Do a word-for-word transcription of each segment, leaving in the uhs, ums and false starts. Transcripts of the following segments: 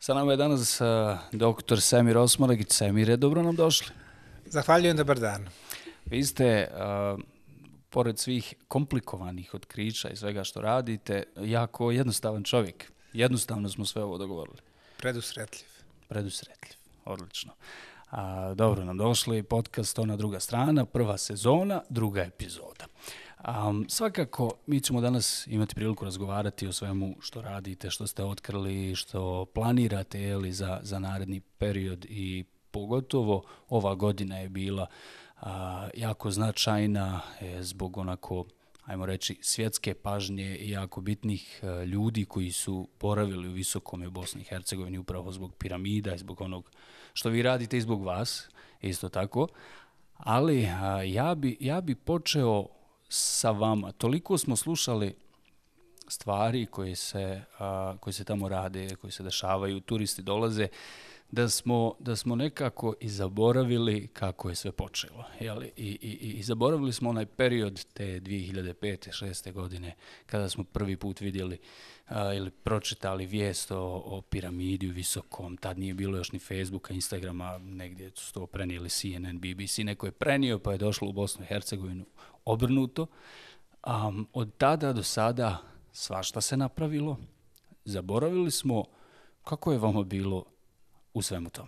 Sa nama je danas uh, doktor Semir Osmanagić. Semire, dobro nam došli. Zahvaljujem, dobar dan. Vi ste, uh, pored svih komplikovanih otkrića i svega što radite, jako jednostavan čovjek. Jednostavno smo sve ovo dogovorili. Predusretljiv. Predusretljiv, odlično. A, dobro nam došli, podcast Ona druga strana, prva sezona, druga epizoda. Um, svakako, mi ćemo danas imati priliku razgovarati o svemu što radite, što ste otkrili, što planirate jeli, za, za naredni period i pogotovo ova godina je bila a, jako značajna e, zbog onako, ajmo reći, svjetske pažnje i jako bitnih a, ljudi koji su boravili u Visokome u Bosni i Hercegovini upravo zbog piramida i zbog onog što vi radite i zbog vas, isto tako. Ali a, ja bi, ja bi počeo sa vama. Toliko smo slušali stvari koje se, a, koje se tamo rade, koje se dešavaju, turisti dolaze, da smo, da smo nekako i zaboravili kako je sve počelo. Jeli? I, i, I zaboravili smo onaj period te dvije hiljade pete šeste godine kada smo prvi put vidjeli a, ili pročitali vijest o, o piramidi u Visokom. Tad nije bilo još ni Facebooka, Instagrama, negdje su to prenijeli C N N, B B C. Neko je prenio pa je došlo u Bosnu i Hercegovinu obrnuto. Um, od tada do sada svašta se napravilo. Zaboravili smo kako je vama bilo u svemu tome.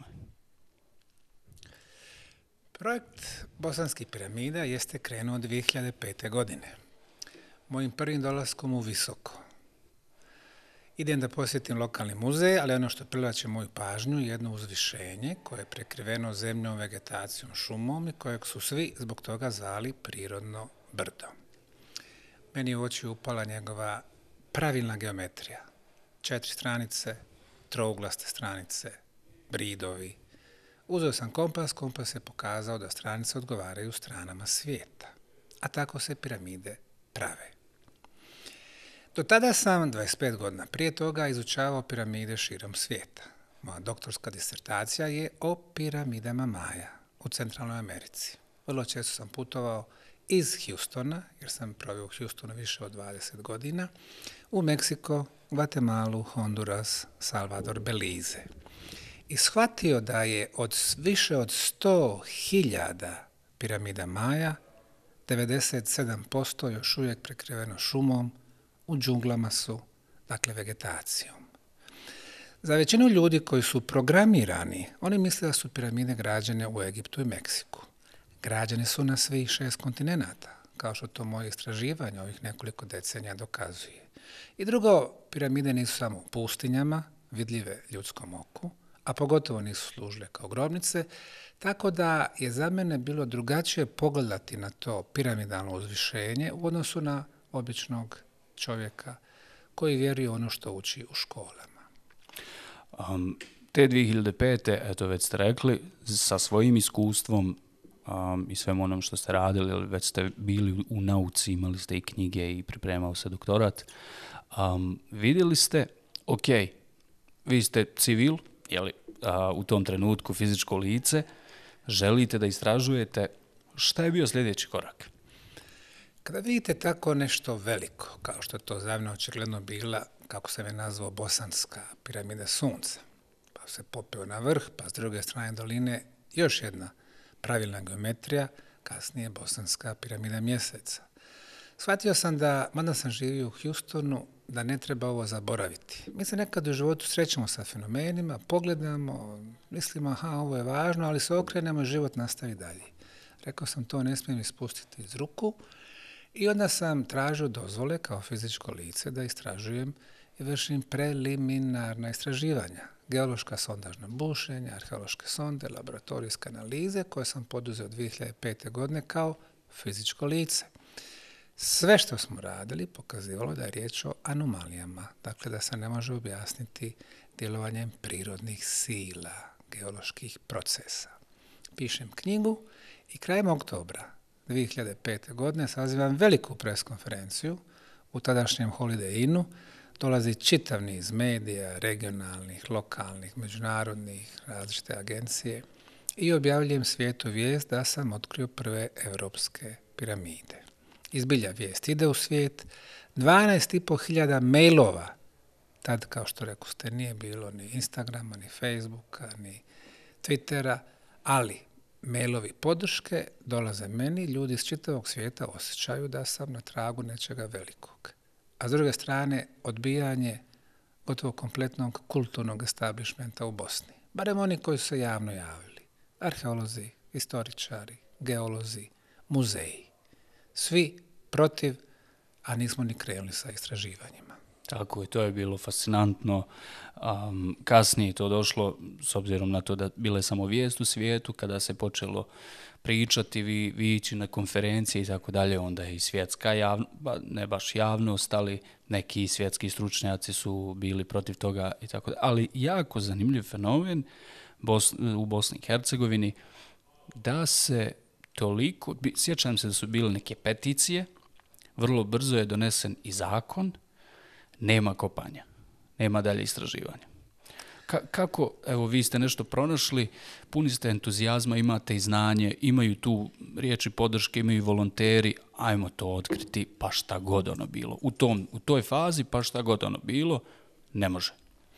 Projekt Bosanskih piramida jeste krenuo dvije hiljade pete. godine. Mojim prvim dolaskom u Visoko. Idem da posjetim lokalni muzej, ali ono što privlači moju pažnju je jedno uzvišenje koje je prekriveno zemljom, vegetacijom, šumom i kojeg su svi zbog toga zvali prirodno brdo. Meni u oči upala njegova pravilna geometrija. Četiri stranice, trouglaste stranice, bridovi. Uzeo sam kompas, kompas je pokazao da stranice odgovaraju stranama svijeta, a tako se piramide prave. Do tada sam, dvadeset pet godina prije toga, izučavao piramide širom svijeta. Moja doktorska disertacija je o piramidama Maja u Centralnoj Americi. Vrlo često sam putovao iz Houstona, jer sam proveo u Houstonu više od dvadeset godina, u Meksiko, Guatemalu, Honduras, Salvador, Belize. I shvatio da je od više od sto hiljada piramida Maja, devedeset sedam posto još uvijek prekriveno šumom, u džunglama su, dakle, vegetacijom. Za većinu ljudi koji su programirani, oni misle da su piramide građene u Egiptu i Meksiku. Građene su na svih šest kontinenata, kao što to moje istraživanje ovih nekoliko decenija dokazuje. I drugo, piramide nisu samo u pustinjama, vidljive ljudskom oku, a pogotovo nisu služile kao grobnice, tako da je za mene bilo drugačije pogledati na to piramidalno uzvišenje u odnosu na običnog čovjeka koji vjeruje ono što uči u školama. Um, te dvije hiljade pete. eto već ste rekli, sa svojim iskustvom um, i svem onom što ste radili, već ste bili u nauci, imali ste i knjige i pripremao se doktorat, um, vidjeli ste, ok, vi ste civil, jeli, a, u tom trenutku fizičko lice, želite da istražujete, šta je bio sljedeći korak? Kada vidite tako nešto veliko, kao što je to za mene očigledno bila, kako sam je nazvao, Bosanska piramida sunca, pa se popeo na vrh, pa s druge strane doline još jedna pravilna geometrija, kasnije Bosanska piramida mjeseca. Shvatio sam da, mada sam živio u Houstonu, da ne treba ovo zaboraviti. Mi se nekad u životu srećemo sa fenomenima, pogledamo, mislimo, aha, ovo je važno, ali se okrenemo i život nastavi dalje. Rekao sam, to ne smijem ispustiti iz ruku. I onda sam tražio dozvole kao fizičko lice da istražujem i vršim preliminarna istraživanja. Geološka sondažna bušenja, arheološke sonde, laboratorijske analize koje sam poduzeo dvije hiljade pete. godine kao fizičko lice. Sve što smo radili pokazivalo da je riječ o anomalijama, dakle da se ne može objasniti djelovanjem prirodnih sila, geoloških procesa. Pišem knjigu i krajem oktobra dvije hiljade pete. godine sazivam veliku preskonferenciju u tadašnjem Holiday Innu. Dolazi čitav niz medija, regionalnih, lokalnih, međunarodnih, različite agencije i objavljujem svijetu vijest da sam otkrio prve evropske piramide. Izbilja vijest ide u svijet, dvanaest i pol hiljada mailova Tad, kao što rekao ste, nije bilo ni Instagrama, ni Facebooka, ni Twittera, ali mailovi podrške dolaze meni, ljudi iz čitavog svijeta osjećaju da sam na tragu nečega velikog. A s druge strane, odbijanje gotovo kompletnog kulturnog establishmenta u Bosni. Barem oni koji su se javno javili. Arheolozi, istoričari, geolozi, muzeji. Svi protiv, a nismo ni krenuli sa istraživanjima. Tako je, to je bilo fascinantno. Um, kasnije je to došlo, s obzirom na to da bile samo vijest u svijetu, kada se počelo pričati, vi, vi ići na konferencije i tako dalje, onda je i svjetska javnost, ne baš javnost, ali neki svjetski stručnjaci su bili protiv toga i tako dalje. Ali jako zanimljiv fenomen Bos, u Bosni i Hercegovini, da se toliko, sjećam se da su bile neke peticije, vrlo brzo je donesen i zakon, nema kopanja, nema dalje istraživanja. Ka- kako, evo, vi ste nešto pronašli, puni ste entuzijazma, imate i znanje, imaju tu riječi podrške, imaju volonteri, ajmo to otkriti, pa šta god ono bilo. U, tom, u toj fazi, pa šta god ono bilo, ne može.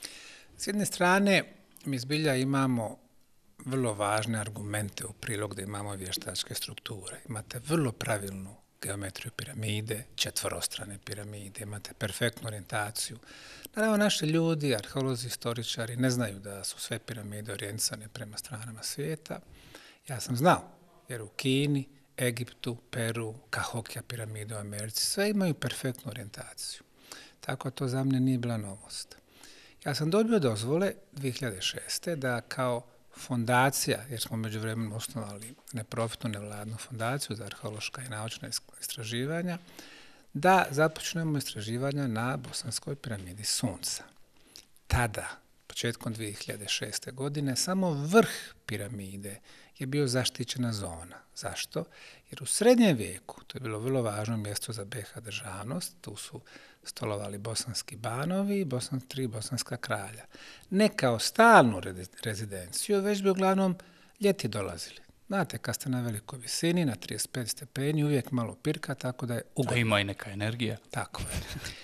S jedne strane, mi zbilja imamo vrlo važne argumente u prilog da imamo vještačke strukture. Imate vrlo pravilnu geometriju piramide, četvorostrane piramide, imate perfektnu orijentaciju. Naravno, naši ljudi, arheolozi, istoričari, ne znaju da su sve piramide orijentisane prema stranama svijeta. Ja sam znao, jer u Kini, Egiptu, Peru, Kahokija piramide u Americi, sve imaju perfektnu orijentaciju. Tako to za mene nije bila novost. Ja sam dobio dozvole dvije hiljade šeste. da kao fondacija, jer smo međuvremenu osnovali neprofitnu nevladnu fondaciju za arheološka i naučna istraživanja, da započnemo istraživanja na Bosanskoj piramidi Sunca. Tada, početkom dvije hiljade šeste. godine, samo vrh piramide je bio zaštićena zona. Zašto? Jer u srednjem vijeku, to je bilo vrlo važno mjesto za be ha državnost, tu su stolovali bosanski banovi i bosan, tri bosanska kralja. Ne kao stalnu rezidenciju, već bi uglavnom ljeti dolazili. Znate, kad ste na velikoj visini, na trideset pet stepeni, uvijek malo pirka, tako da je ugodno. A ima i neka energija. Tako je.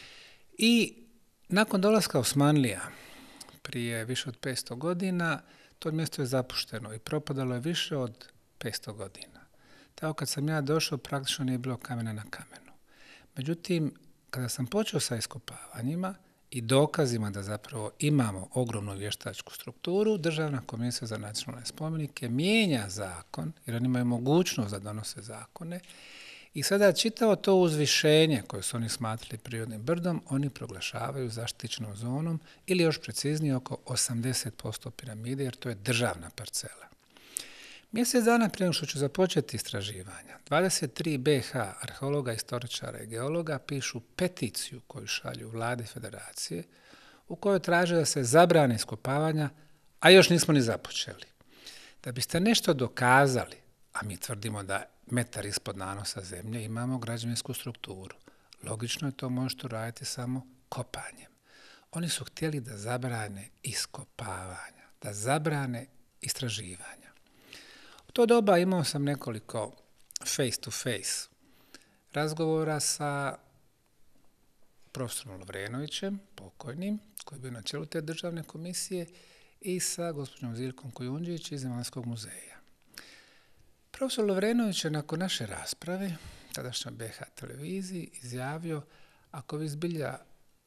I nakon dolaska Osmanlija, prije više od petsto godina, to mjesto je zapušteno i propadalo je više od petsto godina. Tako kad sam ja došao, praktično nije bilo kamena na kamenu. Međutim, kada sam počeo sa iskopavanjima i dokazima da zapravo imamo ogromnu vještačku strukturu, Državna komisija za nacionalne spomenike mijenja zakon, jer oni imaju mogućnost da donose zakone, i sada čitavo to uzvišenje koje su oni smatrali prirodnim brdom, oni proglašavaju zaštićenom zonom ili još preciznije oko osamdeset posto piramide, jer to je državna parcela. Mjesec dana prije što ću započeti istraživanja, dvadeset tri be ha arheologa, istoričara i geologa pišu peticiju koju šalju vladi federacije, u kojoj traže da se zabrane iskopavanja, a još nismo ni započeli. Da biste nešto dokazali, a mi tvrdimo da metar ispod nanosa zemlje imamo građevinsku strukturu, logično je to možete raditi samo kopanjem. Oni su htjeli da zabrane iskopavanja, da zabrane istraživanja. U to doba imao sam nekoliko face to face razgovora sa profesorom Lovrenovićem, pokojnim, koji je bio na čelu te državne komisije, i sa gospođom Zilkom Kujundžić iz Zemaljskog muzeja. Profesor Lovrenović je nakon naše rasprave, tadašnja be ha televiziji, izjavio: ako vi zbilja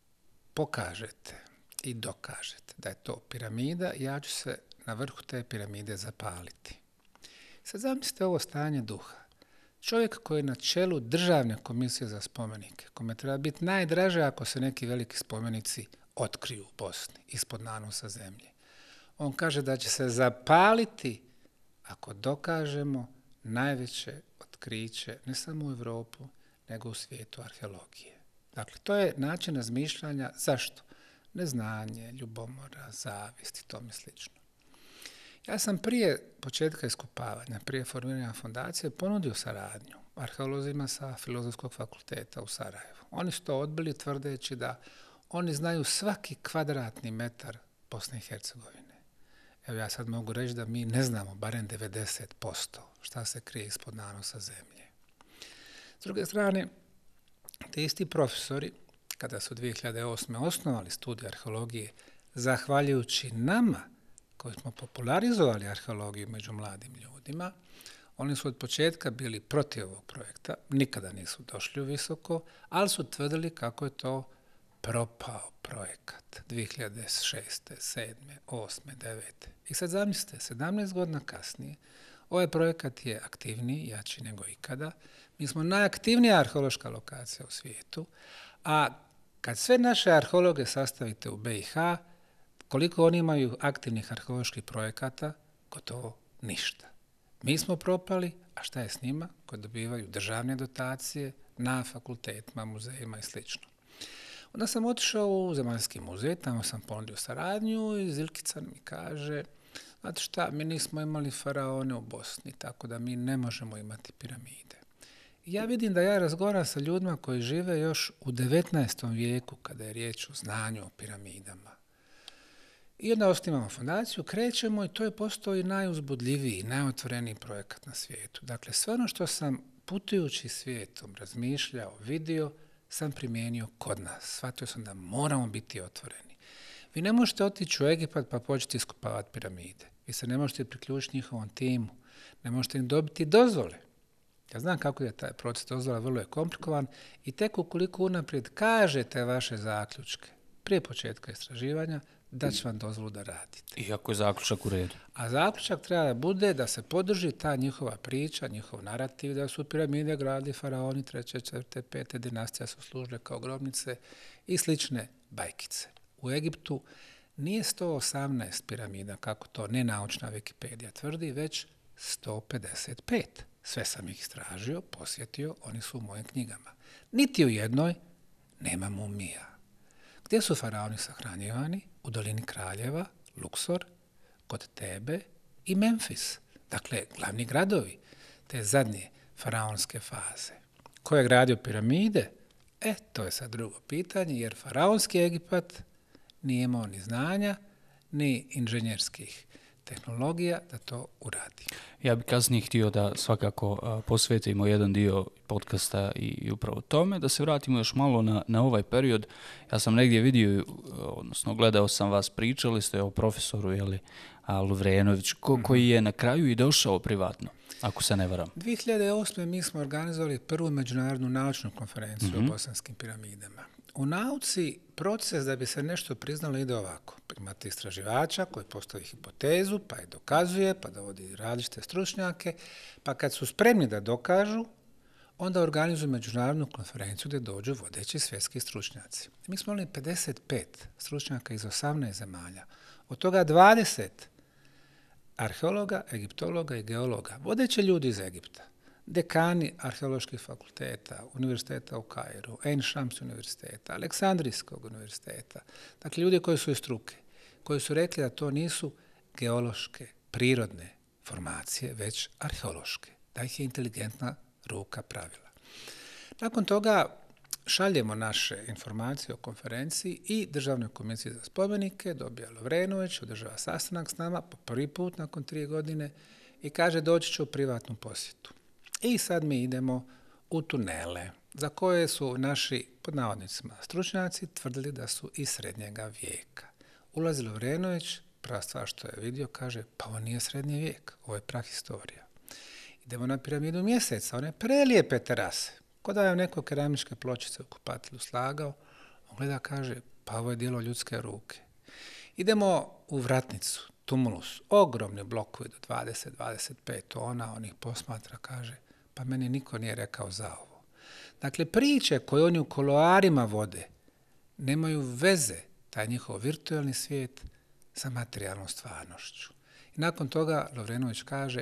pokažete i dokažete da je to piramida, ja ću se na vrhu te piramide zapaliti. Sad zamislite ovo stanje duha. Čovjek koji je na čelu Državne komisije za spomenike, kome treba biti najdraže ako se neki veliki spomenici otkriju u Bosni, ispod nanosa zemlje. On kaže da će se zapaliti ako dokažemo najveće otkriće, ne samo u Europu, nego u svijetu arheologije. Dakle, to je način razmišljanja. Zašto? Neznanje, ljubomora, zavist i tome slično. Ja sam prije početka iskopavanja, prije formiranja fondacije, ponudio saradnju arheolozima sa Filozofskog fakulteta u Sarajevu. Oni su to odbili tvrdeći da oni znaju svaki kvadratni metar Bosne i Hercegovine. Evo, ja sad mogu reći da mi ne znamo barem devedeset posto šta se krije ispod nanosa zemlje. S druge strane, te isti profesori kada su dvije hiljade osme. osnovali studij arheologije, zahvaljujući nama, koji smo popularizovali arheologiju među mladim ljudima, oni su od početka bili protiv ovog projekta, nikada nisu došli u Visoko, ali su tvrdili kako je to propao projekat dvije hiljade šeste. sedme. osme. devete. I sad zamislite, sedamnaest godina kasnije, ovaj projekat je aktivniji, jači nego ikada. Mi smo najaktivnija arheološka lokacija u svijetu, a kad sve naše arheologe sastavite u be i ha, koliko oni imaju aktivnih arheoloških projekata? Gotovo ništa. Mi smo propali, a šta je s njima? Koji dobivaju državne dotacije na fakultetima, muzejima i sl. Onda sam otišao u Zemaljski muzej, tamo sam ponudio saradnju i Zilkica mi kaže, znate šta, mi nismo imali faraone u Bosni, tako da mi ne možemo imati piramide. I ja vidim da ja razgovaram sa ljudima koji žive još u devetnaestom vijeku, kada je riječ o znanju o piramidama. I onda osnivamo fondaciju, krećemo i to je postao i najuzbudljiviji, najotvoreniji projekat na svijetu. Dakle, sve ono što sam putujući svijetom razmišljao, vidio, sam primijenio kod nas. Shvatio sam da moramo biti otvoreni. Vi ne možete otići u Egipat pa početi iskopavati piramide. Vi se ne možete priključiti njihovom timu. Ne možete im dobiti dozvole. Ja znam kako je taj proces dozvola, vrlo je komplikovan i tek ukoliko unaprijed kažete vaše zaključke prije početka istraživanja, da će vam dozvolu da radite. Iako je zaključak u redu. A zaključak treba da bude da se podrži ta njihova priča, njihov narativ, da su piramide gradili faraoni treće, četvrte, pete dinastija su služile kao grobnice i slične bajkice. U Egiptu nije sto osamnaest piramida, kako to nenaučna Wikipedija tvrdi, već sto pedeset pet. Sve sam ih istražio, posjetio, oni su u mojim knjigama. Niti u jednoj nema mumija. Gdje su faraoni sahranjivani? U dolini kraljeva, Luksor, kod Tebe i Memfis. Dakle, glavni gradovi te zadnje faraonske faze. Ko je gradio piramide? E, to je sad drugo pitanje, jer faraonski Egipat nije imao ni znanja, ni inženjerskih tehnologija da to uradi. Ja bih kasnije htio da svakako a, posvetimo jedan dio podcasta i, i upravo tome, da se vratimo još malo na, na ovaj period. Ja sam negdje vidio, odnosno gledao sam vas, pričali ste o profesoru jeli, Lovrenoviću, ko, mm-hmm. koji je na kraju i došao privatno, ako se ne varam. dvije hiljade osme. mi smo organizovali prvu međunarodnu naučnu konferenciju mm-hmm. o bosanskim piramidama. U nauci proces da bi se nešto priznalo ide ovako. Imate istraživača koji postavi hipotezu, pa je dokazuje, pa dovodi različite stručnjake, pa kad su spremni da dokažu, onda organizuju međunarodnu konferenciju gdje dođu vodeći svjetski stručnjaci. Mi smo imali pedeset pet stručnjaka iz osamnaest zemalja, od toga dvadeset arheologa, egiptologa i geologa, vodeći ljudi iz Egipta. Dekani arheoloških fakulteta, univerziteta u Kairu, Ain Shams univerziteta, Aleksandrijskog univerziteta. Dakle, ljudi koji su iz struke, koji su rekli da to nisu geološke, prirodne formacije, već arheološke, da ih je inteligentna ruka pravila. Nakon toga šaljemo naše informacije o konferenciji i Državnoj komisiji za spomenike, dobija Lovrenović, održava sastanak s nama po prvi put nakon tri godine i kaže doći će u privatnu posjetu. I sad mi idemo u tunele za koje su naši, pod navodnicima, stručnjaci tvrdili da su iz srednjega vijeka. Ulazi Lovrenović, prva stvar što je vidio, kaže, pa ovo nije srednji vijek, ovo je prahistorija. Idemo na piramidu Mjeseca, one prelijepe terase. Ko da je neko keramičke pločice u kupatilu slagao, on gleda, kaže, pa ovo je djelo ljudske ruke. Idemo u Vratnicu, tumulus, ogromni blokovi do dvadeset do dvadeset pet tona, on ih posmatra, kaže, pa meni niko nije rekao za ovo. Dakle, priče koje oni u koloarima vode nemaju veze, taj njihov virtualni svijet, sa materijalnom stvarnošću. I nakon toga Lovrenović kaže,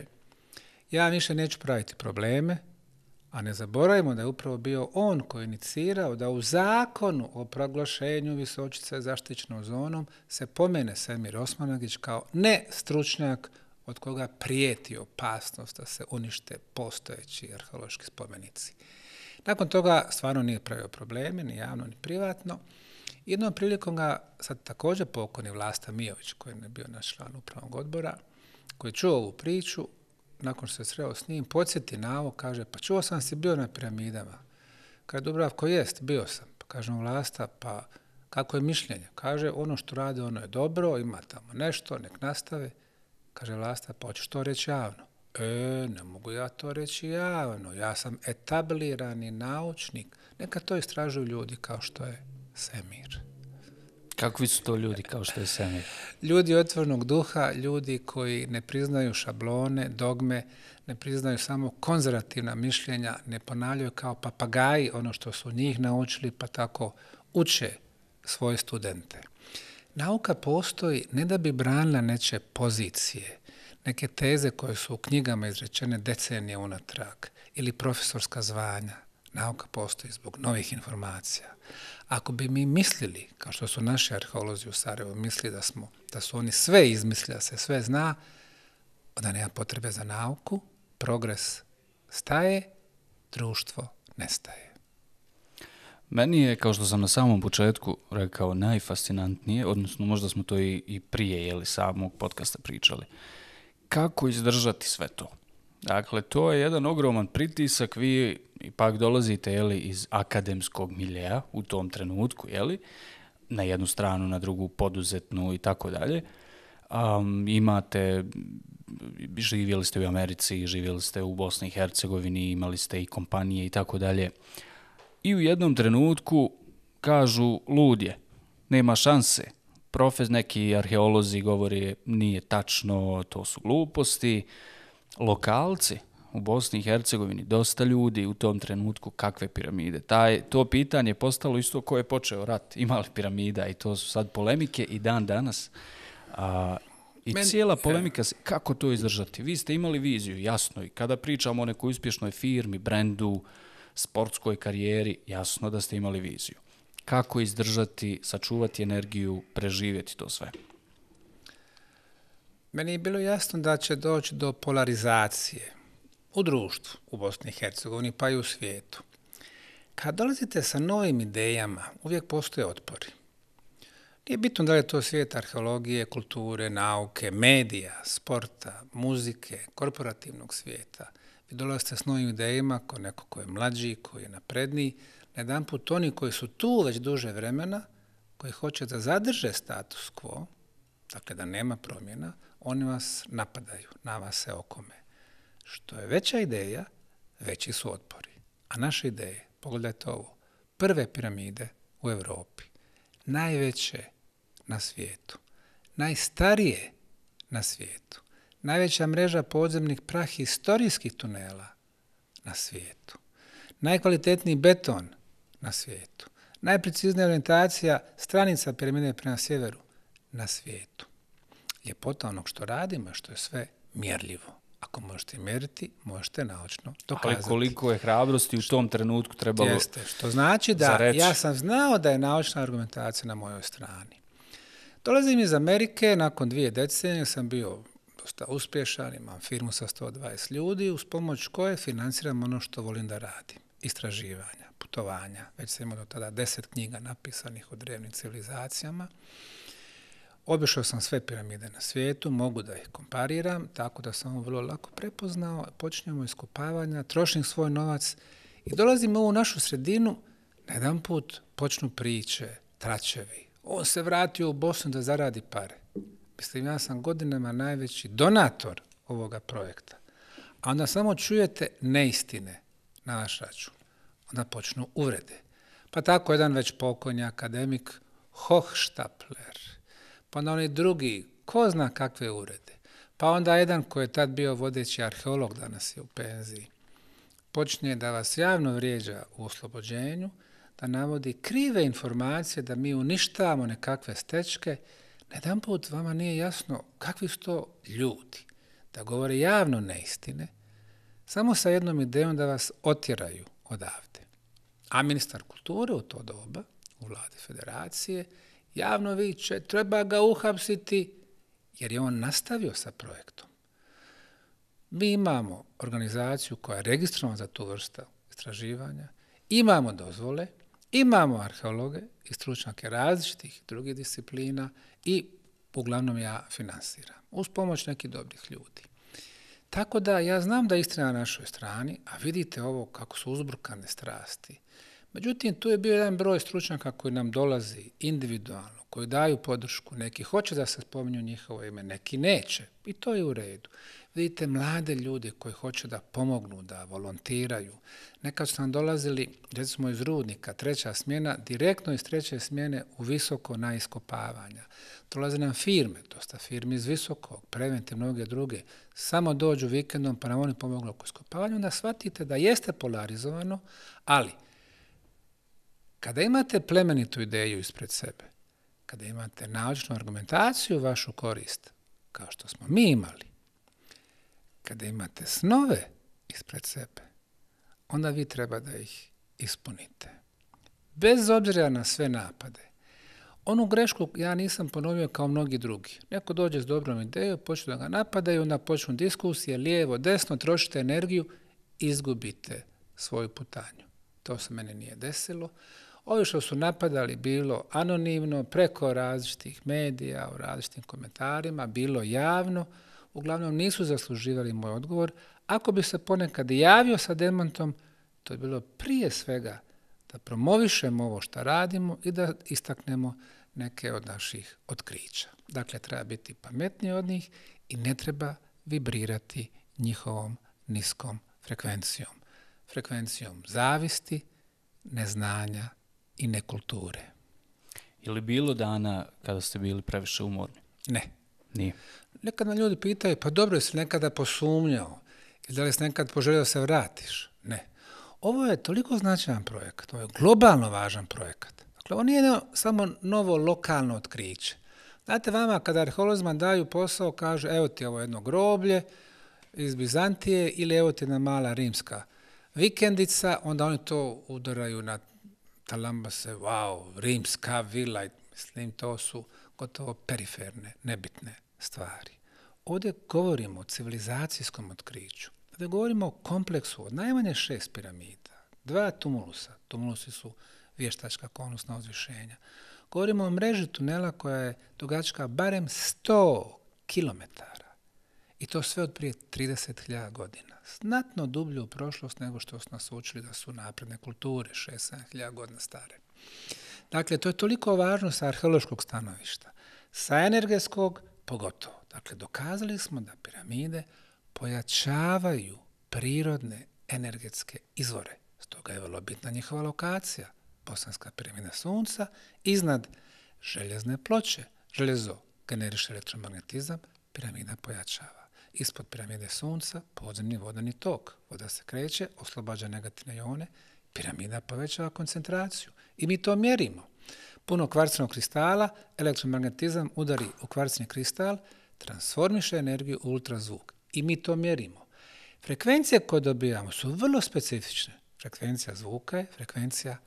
ja više neću praviti probleme, a ne zaboravimo da je upravo bio on koji je inicirao da u zakonu o proglašenju Visočice zaštićenom zonom se pomene Semir Osmanagić kao ne stručnjak od koga prijeti opasnost da se unište postojeći arheološki spomenici. Nakon toga stvarno nije pravio probleme, ni javno, ni privatno. Jednom prilikom ga, sad također pokojni Vlasta Mijović, koji je bio naš član upravnog odbora, koji je čuo ovu priču, nakon što se sreo s njim, podsjeti na ovo, kaže, pa čuo sam si bio na piramidama. Kaže, Dubravko, jest, bio sam. Pa kažemo Vlasta, pa kako je mišljenje? Kaže, ono što rade, ono je dobro, ima tamo nešto, nek nastave. Kaže Vlasta, pa hoćeš to reći javno? E, ne mogu ja to reći javno, ja sam etablirani naučnik. Neka to istražuju ljudi kao što je Semir. Kakvi su to ljudi kao što je Semir? Ljudi otvorenog duha, ljudi koji ne priznaju šablone, dogme, ne priznaju samo konzervativna mišljenja, ne ponavljaju kao papagaji ono što su njih naučili, pa tako uče svoje studente. Nauka postoji ne da bi branila neče pozicije, neke teze koje su u knjigama izrečene decenije unatrag ili profesorska zvanja. Nauka postoji zbog novih informacija. Ako bi mi mislili, kao što su naši arheolozi u Sarajevu mislili da, smo, da su oni sve izmislili, da se sve zna, onda nema potrebe za nauku, progres staje, društvo nestaje. Meni je, kao što sam na samom početku rekao, najfascinantnije, odnosno možda smo to i, i prije jeli, samog podcasta pričali, kako izdržati sve to. Dakle, to je jedan ogroman pritisak, vi ipak dolazite jeli, iz akademskog miljeja u tom trenutku, jeli, na jednu stranu, na drugu poduzetnu i tako dalje. Um, imate, živjeli ste u Americi, živjeli ste u Bosni i Hercegovini, imali ste i kompanije i tako dalje. I u jednom trenutku kažu lud je, nema šanse. Profes, neki arheolozi govore nije tačno, to su gluposti. Lokalci u Bosni i Hercegovini, dosta ljudi u tom trenutku, kakve piramide. Taj, to pitanje je postalo isto ko je počeo rat, ima li piramida i to su sad polemike i dan danas. A, I Men, cijela polemika, kako to izdržati? Vi ste imali viziju, jasno, i kada pričamo o nekoj uspješnoj firmi, brendu, sportskoj karijeri, jasno da ste imali viziju. Kako izdržati, sačuvati energiju, preživjeti to sve? Meni je bilo jasno da će doći do polarizacije u društvu, u Bosni i Hercegovini, pa i u svijetu. Kad dolazite sa novim idejama, uvijek postoje otpori. Nije bitno da li je to svijet arheologije, kulture, nauke, medija, sporta, muzike, korporativnog svijeta. Vi dolazite s novim idejama ko neko ko je mlađi, koji je napredniji. Na jedan put oni koji su tu već duže vremena, koji hoće da zadrže status quo, dakle da nema promjena, oni vas napadaju, na vas se okome. Što je veća ideja, veći su otpori. A naše ideje, pogledajte ovo, prve piramide u Europi, najveće na svijetu, najstarije na svijetu, najveća mreža podzemnih prahistorijskih tunela na svijetu, najkvalitetniji beton na svijetu, najpreciznija orijentacija stranica piramide prema sjeveru na svijetu. Ljepota onog što radimo, što je sve mjerljivo. Ako možete mjeriti, možete naučno dokazati. Ali koliko je hrabrosti u tom trenutku trebalo Jeste, što znači da ja sam znao da je naučna argumentacija na mojoj strani. Dolazim iz Amerike, nakon dvije decenije sam bio dosta uspješan, imam firmu sa sto dvadeset ljudi, uz pomoć koje financiram ono što volim da radim. Istraživanja, putovanja, već sam imao do tada deset knjiga napisanih o drevnim civilizacijama. Obišao sam sve piramide na svijetu, mogu da ih kompariram, tako da sam ovo vrlo lako prepoznao, počinjemo iskopavanja, trošim svoj novac i dolazim u ovu našu sredinu, na jedan put počnu priče, tračevi. On se vratio u Bosnu da zaradi pare. Mislim, ja sam godinama najveći donator ovoga projekta. A onda samo čujete neistine na naš račun. Onda počnu uvrede. Pa tako jedan već pokojni akademik Hochstapler, pa onda oni drugi, ko zna kakve urede. Pa onda jedan koji je tad bio vodeći arheolog, danas je u penziji, počne da vas javno vrijeđa u oslobođenju, da navodi krive informacije, da mi uništavamo nekakve stečke. Na jedan put vama nije jasno kakvi su to ljudi, da govore javno neistine, samo sa jednom idejom da vas otjeraju odavde. A ministar kulture u to doba, u vladi federacije, javno viče, treba ga uhapsiti, jer je on nastavio sa projektom. Mi imamo organizaciju koja je registrovana za tu vrstu istraživanja, imamo dozvole, imamo arheologe i stručnjake različitih drugih disciplina i uglavnom ja finansiram, uz pomoć nekih dobrih ljudi. Tako da ja znam da je istina na našoj strani, a vidite ovo kako su uzburkane strasti. Međutim, tu je bio jedan broj stručnjaka koji nam dolazi individualno, koji daju podršku. Neki hoće da se spominju njihovo ime, neki neće. I to je u redu. Vidite mlade ljude koji hoće da pomognu, da volontiraju. Nekad su nam dolazili, recimo iz Rudnika, treća smjena, direktno iz treće smjene u Visoko na iskopavanja. Dolaze nam firme, dosta firmi iz Visokog, preventivno mnoge druge. Samo dođu vikendom pa nam oni pomogli oko iskopavanja. Onda shvatite da jeste polarizovano, ali kada imate plemenitu ideju ispred sebe, kada imate naučnu argumentaciju u vašu korist, kao što smo mi imali, kada imate snove ispred sebe, onda vi treba da ih ispunite. Bez obzira na sve napade. Onu grešku ja nisam ponovio kao mnogi drugi. Neko dođe s dobrom idejom, počnu da ga napadaju, onda počnu diskusije, lijevo, desno, trošite energiju, izgubite svoju putanju. To se meni nije desilo. Ovi što su napadali bilo anonimno, preko različitih medija, u različitim komentarima, bilo javno, uglavnom nisu zasluživali moj odgovor. Ako bi se ponekad javio sa demantom, to je bilo prije svega da promovišemo ovo što radimo i da istaknemo neke od naših otkrića. Dakle, treba biti pametniji od njih i ne treba vibrirati njihovom niskom frekvencijom. Frekvencijom zavisti, neznanja i nekulture. Je li bilo dana kada ste bili previše umorni? Ne. Nije. Nekad me ljudi pitaju, pa dobro, jesi nekada posumnjao? Ili da li si nekad poželio da se vratiš? Ne. Ovo je toliko značajan projekat, ovo je globalno važan projekat. Dakle, ovo nije samo novo lokalno otkriće. Znate, vama kada arheolozima daju posao, kažu, evo ti ovo jedno groblje iz Bizantije ili evo ti jedna mala rimska vikendica, onda oni to udaraju na talambase, wow, rimska vila, mislim, to su gotovo periferne, nebitne stvari. Ovdje govorimo o civilizacijskom otkriću. Ovdje govorimo o kompleksu od najmanje šest piramida, dva tumulusa, tumulusi su vještačka konusna uzvišenja. Govorimo o mreži tunela koja je dugačka barem sto kilometara. I to sve od prije trideset hiljada godina. Znatno dublje u prošlost nego što su nas učili da su napredne kulture, šest sedam hiljada godina stare. Dakle, to je toliko važno sa arheološkog stanovišta. Sa energetskog pogotovo. Dakle, dokazali smo da piramide pojačavaju prirodne energetske izvore. Stoga je vrlo bitna njihova lokacija. Bosanska piramida Sunca, iznad željezne ploče. Željezo generiše elektromagnetizam, piramida pojačava. Ispod piramide Sunca podzemni vodeni tok. Voda se kreće, oslobađa negativne ione, piramida povećava koncentraciju. I mi to mjerimo. Puno kvarcinog kristala, elektromagnetizam udari u kvarcini kristal, transformiše energiju u ultrazvuk. I mi to mjerimo. Frekvencije koje dobijamo su vrlo specifične. Frekvencija zvuka je frekvencija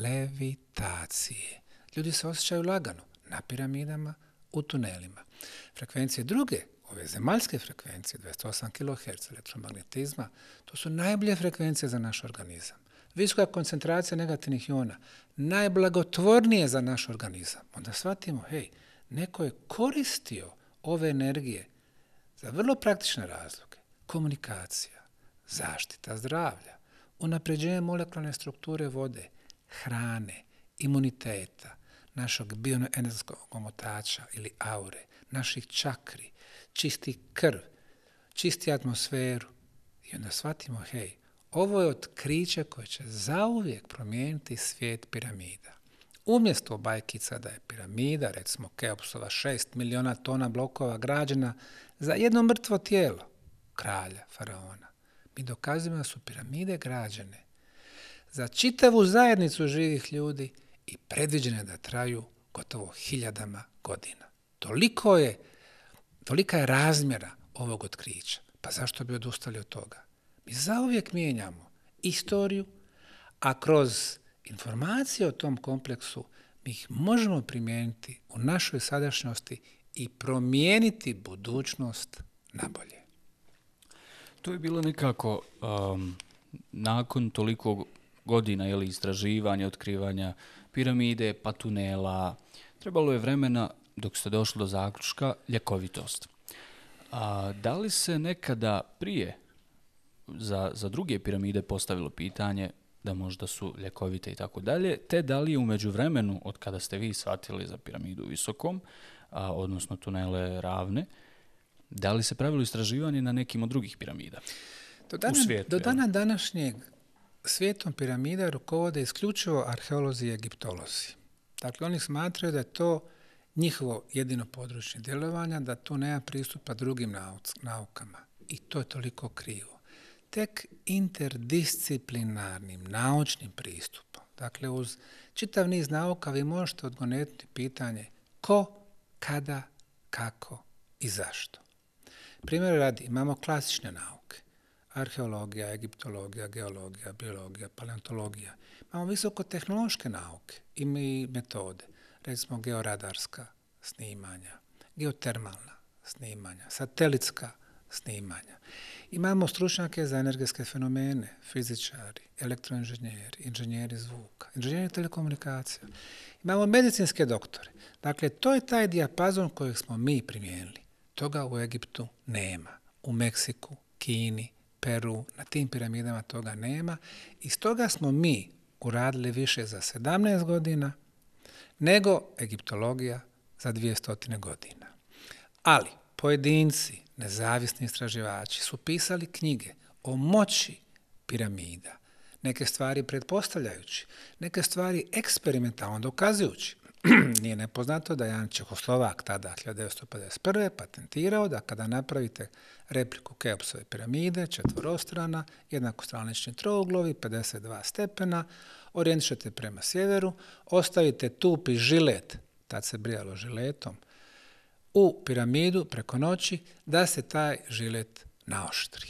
levitacije. Ljudi se osjećaju lagano na piramidama, u tunelima. Frekvencije druge, ove zemaljske frekvencije, dvadeset osam kiloherca elektromagnetizma, to su najbolje frekvencije za naš organizam. Visoka koncentracija negativnih iona, najblagotvornije za naš organizam. Onda shvatimo, hej, neko je koristio ove energije za vrlo praktične razloge. Komunikacija, zaštita zdravlja, unapređenje molekularne strukture vode, hrane, imuniteta, našeg bioenergetskog omotača ili aure, naših čakri, čisti krv, čisti atmosferu. I onda shvatimo, hej, ovo je otkriće koje će zauvijek promijeniti svijet piramida. Umjesto bajkica da je piramida, recimo Keopsova, šest miliona tona blokova građena za jedno mrtvo tijelo kralja, faraona, mi dokazujemo da su piramide građene za čitavu zajednicu živih ljudi i predviđene da traju gotovo hiljadama godina. Toliko je, tolika je razmjera ovog otkrića. Pa zašto bi odustali od toga? Mi zauvijek mijenjamo istoriju, a kroz informacije o tom kompleksu mi ih možemo primijeniti u našoj sadašnjosti i promijeniti budućnost na bolje. To je bilo nekako um, nakon toliko godina jeli, istraživanja, otkrivanja piramide, pa tunela. Trebalo je vremena dok ste došli do zaključka ljekovitost. A, da li se nekada prije za, za druge piramide postavilo pitanje da možda su ljekovite i tako dalje, te da li je u međuvremenu, od kada ste vi shvatili za piramidu u Visokom, a, odnosno tunele Ravne, da li se pravilo istraživanje na nekim od drugih piramida do dana, u svijetu? Do dana današnjeg svijetom piramida rukovode isključivo arheolozi i egiptolozi. Dakle, oni smatraju da je to njihovo jedino područje djelovanja, da tu nema pristupa drugim naukama. I to je toliko krivo. Tek interdisciplinarnim naučnim pristupom, dakle uz čitav niz nauka vi možete odgonetiti pitanje ko, kada, kako i zašto. Primjer radi, imamo klasične nauke. Arheologija, egiptologija, geologija, biologija, paleontologija. Imamo visokotehnološke nauke i metode. Recimo georadarska snimanja, geotermalna snimanja, satelitska snimanja. Imamo stručnjake za energetske fenomene, fizičari, elektroinženjeri, inženjeri zvuka, inženjeri telekomunikacija. Imamo medicinske doktore. Dakle, to je taj dijapazon kojeg smo mi primijenili. Toga u Egiptu nema. U Meksiku, Kini, Peru, na tim piramidama toga nema. I stoga smo mi uradili više za sedamnaest godina nego egiptologija za dvjesto godina. Ali pojedinci, nezavisni istraživači su pisali knjige o moći piramida, neke stvari pretpostavljajući, neke stvari eksperimentalno dokazujući. Nije nepoznato da je jedan Čehoslovak tada hiljadu devetsto pedeset prve patentirao da kada napravite repliku Keopsove piramide, četvorostrana, jednakostranični trouglovi, pedeset dva stepena, orijentišete prema sjeveru, ostavite tupi žilet, tad se brijalo žiletom, u piramidu preko noći, da se taj žilet naoštri.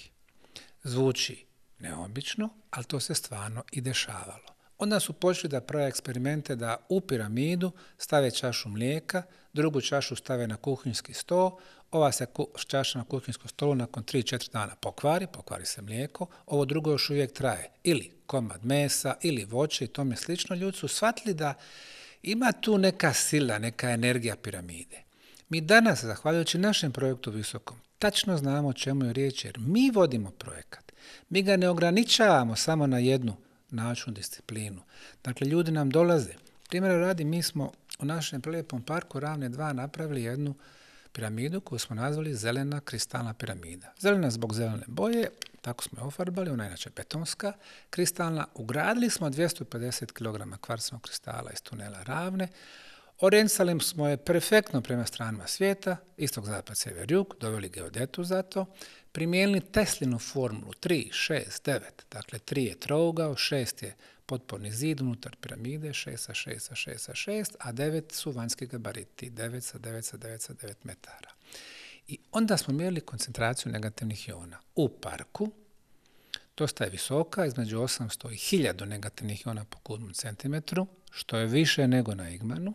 Zvuči neobično, ali to se stvarno i dešavalo. Onda su počeli da prave eksperimente da u piramidu stave čašu mlijeka, drugu čašu stave na kuhinjski sto, ova se čaša na kuhinjskom stolu nakon tri do četiri dana pokvari, pokvari se mlijeko, ovo drugo još uvijek traje. Ili komad mesa, ili voće i tome slično. Ljudi su shvatili da ima tu neka sila, neka energija piramide. Mi danas, zahvaljujući našem projektu Visokom, tačno znamo o čemu je riječ, jer mi vodimo projekat. Mi ga ne ograničavamo samo na jednu naučnu disciplinu. Dakle, ljudi nam dolaze. Primjer radi, mi smo u našem prelijepom parku Ravne dva napravili jednu piramidu koju smo nazvali zelena kristalna piramida. Zelena zbog zelene boje, tako smo je ofarbali, ona je inače betonska, kristalna. Ugradili smo dvjesto pedeset kilograma kvarcnog kristala iz tunela Ravne, orijentisali smo je perfektno prema stranama svijeta, istok, zapad, sjever, jug, doveli geodetu za to, primijenili Teslinu formulu tri, šest, devet, dakle tri je trougao, šest je potporni zid unutar piramide, šest sa šest sa šest sa šest, a devet su vanjski gabariti, devet sa devet sa devet sa devet metara. I onda smo mjerili koncentraciju negativnih iona u parku, dosta je visoka, između osamsto i hiljadu negativnih iona po kubnom centimetru, što je više nego na Igmanu,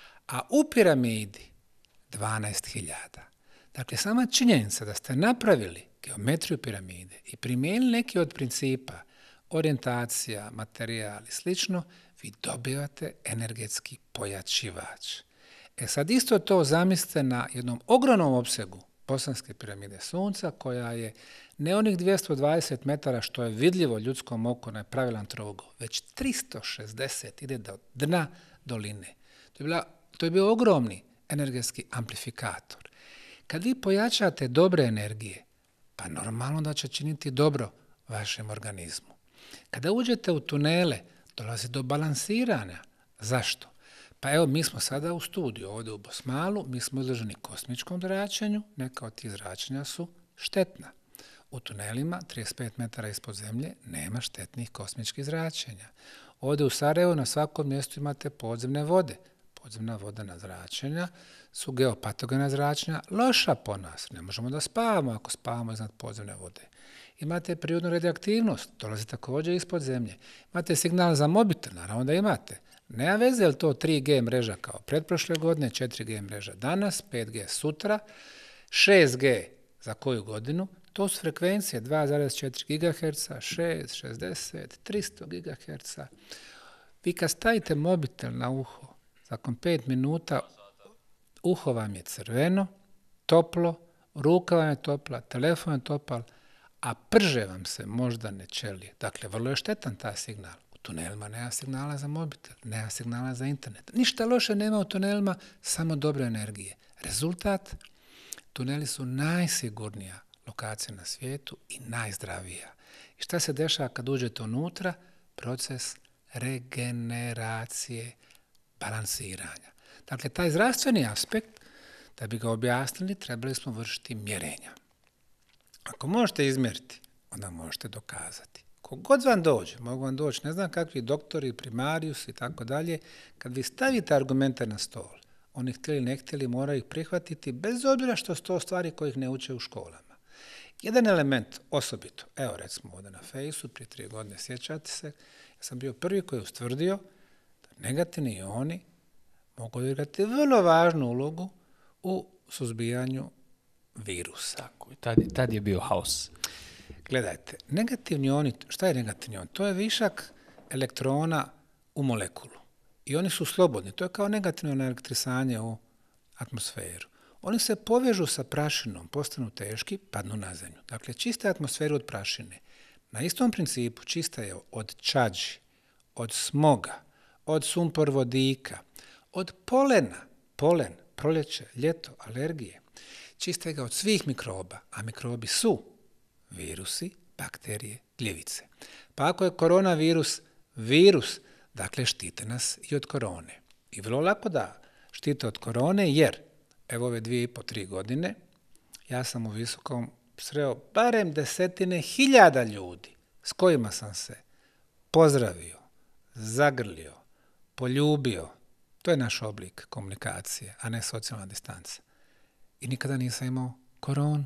a u piramidi dvanaest hiljada. Dakle, sama činjenica da ste napravili geometriju piramide i primijenili neki od principa, orijentacija, materijal i slično, vi dobivate energetski pojačivač. E sad isto to zamislite na jednom ogromnom opsegu Bosanske piramide Sunca, koja je ne onih dvjesto dvadeset metara što je vidljivo ljudskom oku na pravilan trougao, već tristo šezdeset ide do dna doline. To je, bila, to je bio ogromni energetski amplifikator. Kad vi pojačate dobre energije, pa normalno da će činiti dobro vašem organizmu. Kada uđete u tunele, dolazi do balansiranja. Zašto? Pa evo, mi smo sada u studiju, ovdje u Bosmalu, mi smo izloženi kosmičkom zračenju, neka od tih zračenja su štetna. U tunelima, trideset pet metara ispod zemlje, nema štetnih kosmičkih zračenja. Ovdje u Sarajevu na svakom mjestu imate podzemne vode. Podzemna vodena zračenja su geopatogena zračenja, loša po nas. Ne možemo da spavamo ako spavamo iznad podzemne vode. Imate prirodnu radioaktivnost, dolazi također ispod zemlje. Imate signal za mobitel, naravno da imate. Nema veze je li to tri G mreža kao pretprošle godine, četiri G mreža danas, pet G sutra, šest G za koju godinu. To su frekvencije dva zarez četiri gigaherca, šest, šezdeset, tristo gigaherca. Vi kad stavite mobitel na uho, nakon pet minuta uho vam je crveno, toplo, ruka vam je topla, telefon je topal, a prže vam se moždane ćelije. Dakle, vrlo je štetan ta signal. U tunelima nema signala za mobitel, nema signala za internet. Ništa loše nema u tunelima, samo dobre energije. Rezultat, tuneli su najsigurnija lokacija na svijetu i najzdravija. I šta se dešava kad uđete unutra? Proces regeneracije, balansiranja. Dakle, taj zdravstveni aspekt, da bi ga objasnili, trebali smo vršiti mjerenja. Ako možete izmjeriti, onda možete dokazati. Kogod vam dođe, mogu vam doći, ne znam kakvi doktori, primarius i tako dalje, kad vi stavite argumente na stol, oni htjeli ne htjeli moraju ih prihvatiti, bez obzira što su to stvari koje ih ne uče u školama. Jedan element osobito, evo recimo ovdje na Fejsu, prije tri godine, sjećate se, ja sam bio prvi koji je ustvrdio da negativni ioni mogu igrati vrlo važnu ulogu u suzbijanju virusa. Tako, tad, tad je bio haos. Gledajte, negativni ioni, šta je negativni ion? To je višak elektrona u molekulu. I oni su slobodni. To je kao negativno elektrisanje u atmosferu. Oni se povežu sa prašinom, postanu teški, padnu na zemlju. Dakle, čiste atmosferu od prašine. Na istom principu čista je od čađi, od smoga, od sumporvodika, od polena, polen, proljeće, ljeto, alergije. Čista je ga od svih mikroba, a mikrobi su virusi, bakterije, gljivice. Pa ako je koronavirus virus, dakle štite nas i od korone. I vrlo lako da štite od korone, jer evo ove dvije i po, tri godine, ja sam u Visokom sreo barem desetine hiljada ljudi s kojima sam se pozdravio, zagrlio, poljubio. To je naš oblik komunikacije, a ne socijalna distanca. I nikada nisam imao koronu.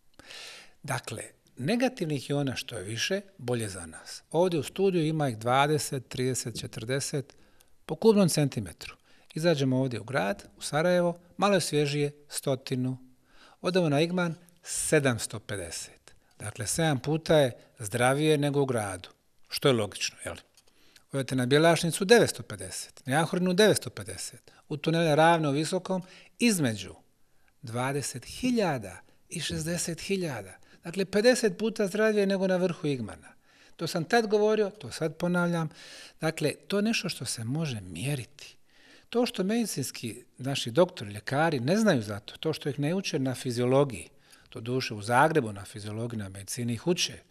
Dakle, negativnih iona što je više, bolje za nas. Ovdje u studiju ima ih dvadeset, trideset, četrdeset po kubnom centimetru. Izađemo ovdje u grad, u Sarajevo, malo je svježije, stotinu. Odemo na Igman, sedamsto pedeset. Dakle, sedam puta je zdravije nego u gradu. Što je logično, jel? Odete na Bjelašnicu, devetsto pedeset. Na Jahorinu, devetsto pedeset. U tunele Ravne u Visokom, između dvadeset hiljada i šezdeset hiljada. Dakle, pedeset puta zdravije nego na vrhu Igmana. To sam tad govorio, to sad ponavljam. Dakle, to je nešto što se može mjeriti. To što medicinski naši doktori, ljekari ne znaju za to, to što ih ne uče na fiziologiji, to duše u Zagrebu na fiziologiji, na medicini ih uče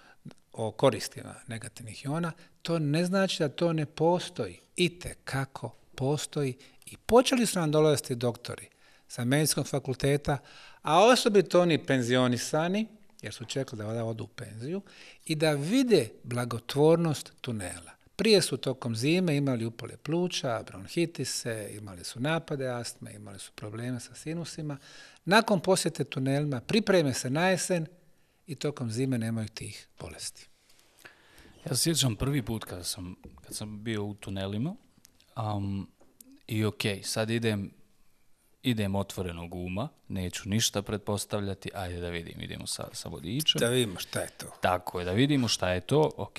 o koristima negativnih iona, to ne znači da to ne postoji. Itekako postoji i počeli su nam dolaziti doktori sa medicinskog fakulteta, a osobito oni penzionisani, jer su čekali da odu u penziju, i da vide blagotvornost tunela. Prije su tokom zime imali upale pluća, bronhitise, imali su napade astme, imali su probleme sa sinusima. Nakon posjete tunelima pripreme se na jesen i tokom zime nemaju tih bolesti. Ja se sjećam prvi put kada sam, kad sam bio u tunelima um, i ok, sad idem, idem otvorenog uma, neću ništa pretpostavljati, ajde da vidim, idemo sa, sa vodičem. Da vidimo šta je to. Tako je, da vidimo šta je to, ok.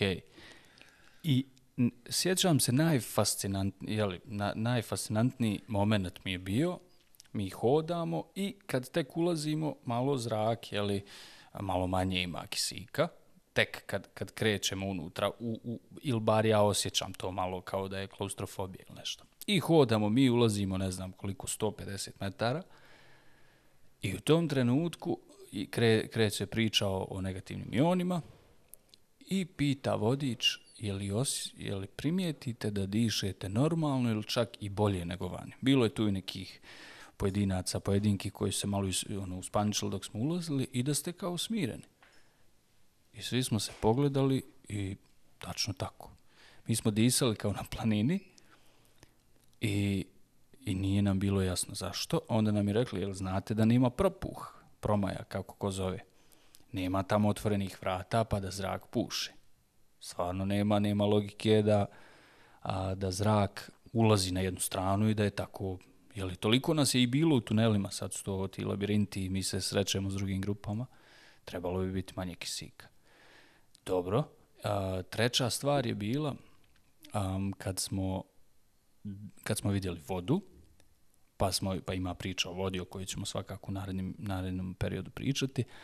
I sjećam se najfascinantniji, jeli, na, najfascinantniji moment mi je bio, mi hodamo i kad tek ulazimo, malo zrak, jeli, malo manje ima kisika, tek kad, kad krećemo unutra, u, u, ili bar ja osjećam to malo kao da je klaustrofobija ili nešto. I hodamo, mi ulazimo, ne znam koliko, sto pedeset metara i u tom trenutku kre, kreće priča o, o negativnim ionima i pita vodič, je li, os, je li primijetite da dišete normalno ili čak i bolje nego vani. Bilo je tu i nekih pojedinaca, pojedinki koji se malo ono, uspaničili dok smo ulazili i da ste kao smireni. I svi smo se pogledali i tačno tako. Mi smo disali kao na planini i, i nije nam bilo jasno zašto. Onda nam je rekli, jel znate da nema propuh, promaja, kako ko zove. Nema tamo otvorenih vrata pa da zrak puše. Stvarno nema, nema logike da, a, da zrak ulazi na jednu stranu i da je tako, jeli, toliko nas je i bilo u tunelima, sad su to ti labirinti i mi se srećemo s drugim grupama, trebalo bi biti manje kisika. Dobro, a, treća stvar je bila a, kad smo, kad smo vidjeli vodu, pa, smo, pa ima priča o vodi o kojoj ćemo svakako u narednim, narednom periodu pričati,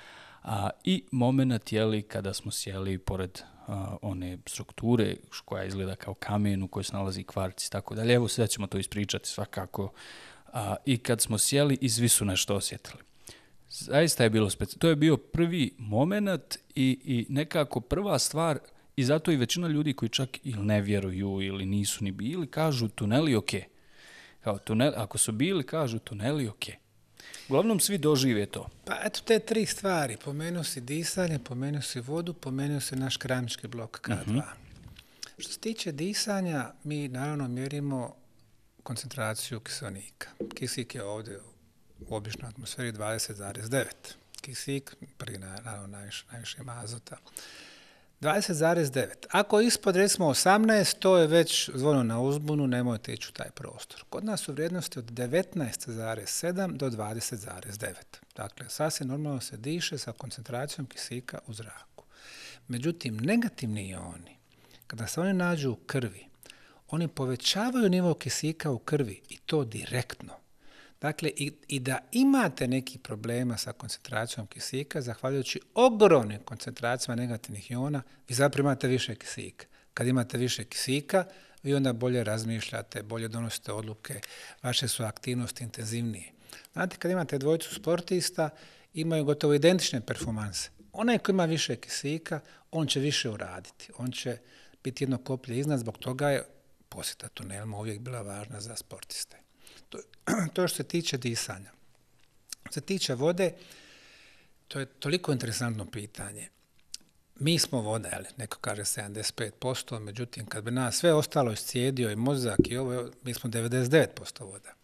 A, I moment, jeli, kada smo sjeli pored a, one strukture koja izgleda kao kamen u kojoj se nalazi kvarc i tako dalje. Evo, sad ćemo to ispričati svakako. A, I kad smo sjeli, i svi su nešto osjetili. Zaista je bilo specijalno. To je bio prvi moment i, i nekako prva stvar, i zato i većina ljudi koji čak ili ne vjeruju ili nisu ni bili, kažu tuneli ok. Kao tunel, ako su bili, kažu tuneli ok. Uglavnom svi dožive to. Pa eto te tri stvari. Pomenuo si disanje, pomenuo si vodu, pomenuo si naš keramički blok K dva. Uh-huh. Što se tiče disanja, mi naravno mjerimo koncentraciju kiselnika. Kisik je ovdje u običnoj atmosferi dvadeset zarez devet. Kisik, prvi naravno najviše, najviše ima azota. dvadeset zarez devet. Ako ispod recimo osamnaest, to je već zvono na uzbunu, nemojte ići u taj prostor. Kod nas su vrijednosti od devetnaest zarez sedam do dvadeset zarez devet. Dakle, sasvim normalno se diše sa koncentracijom kisika u zraku. Međutim, negativni ioni, kada se oni nađu u krvi, oni povećavaju nivo kisika u krvi i to direktno. Dakle, i, i da imate neki problema sa koncentracijom kisika, zahvaljujući ogromnim koncentracijama negativnih iona, vi zapravo imate više kisika. Kad imate više kisika, vi onda bolje razmišljate, bolje donosite odluke, vaše su aktivnosti intenzivnije. Znate, kad imate dvojicu sportista, imaju gotovo identične performanse. Onaj koji ima više kisika, on će više uraditi. On će biti jedno koplje iznad, zbog toga je posjeta tunelima uvijek bila važna za sportiste. To, to što se tiče disanja. Što se tiče vode, to je toliko interesantno pitanje. Mi smo voda, ali neko kaže sedamdeset pet posto, međutim, kad bi nas sve ostalo iscijedio i mozak i ovo, mi smo devedeset devet posto voda.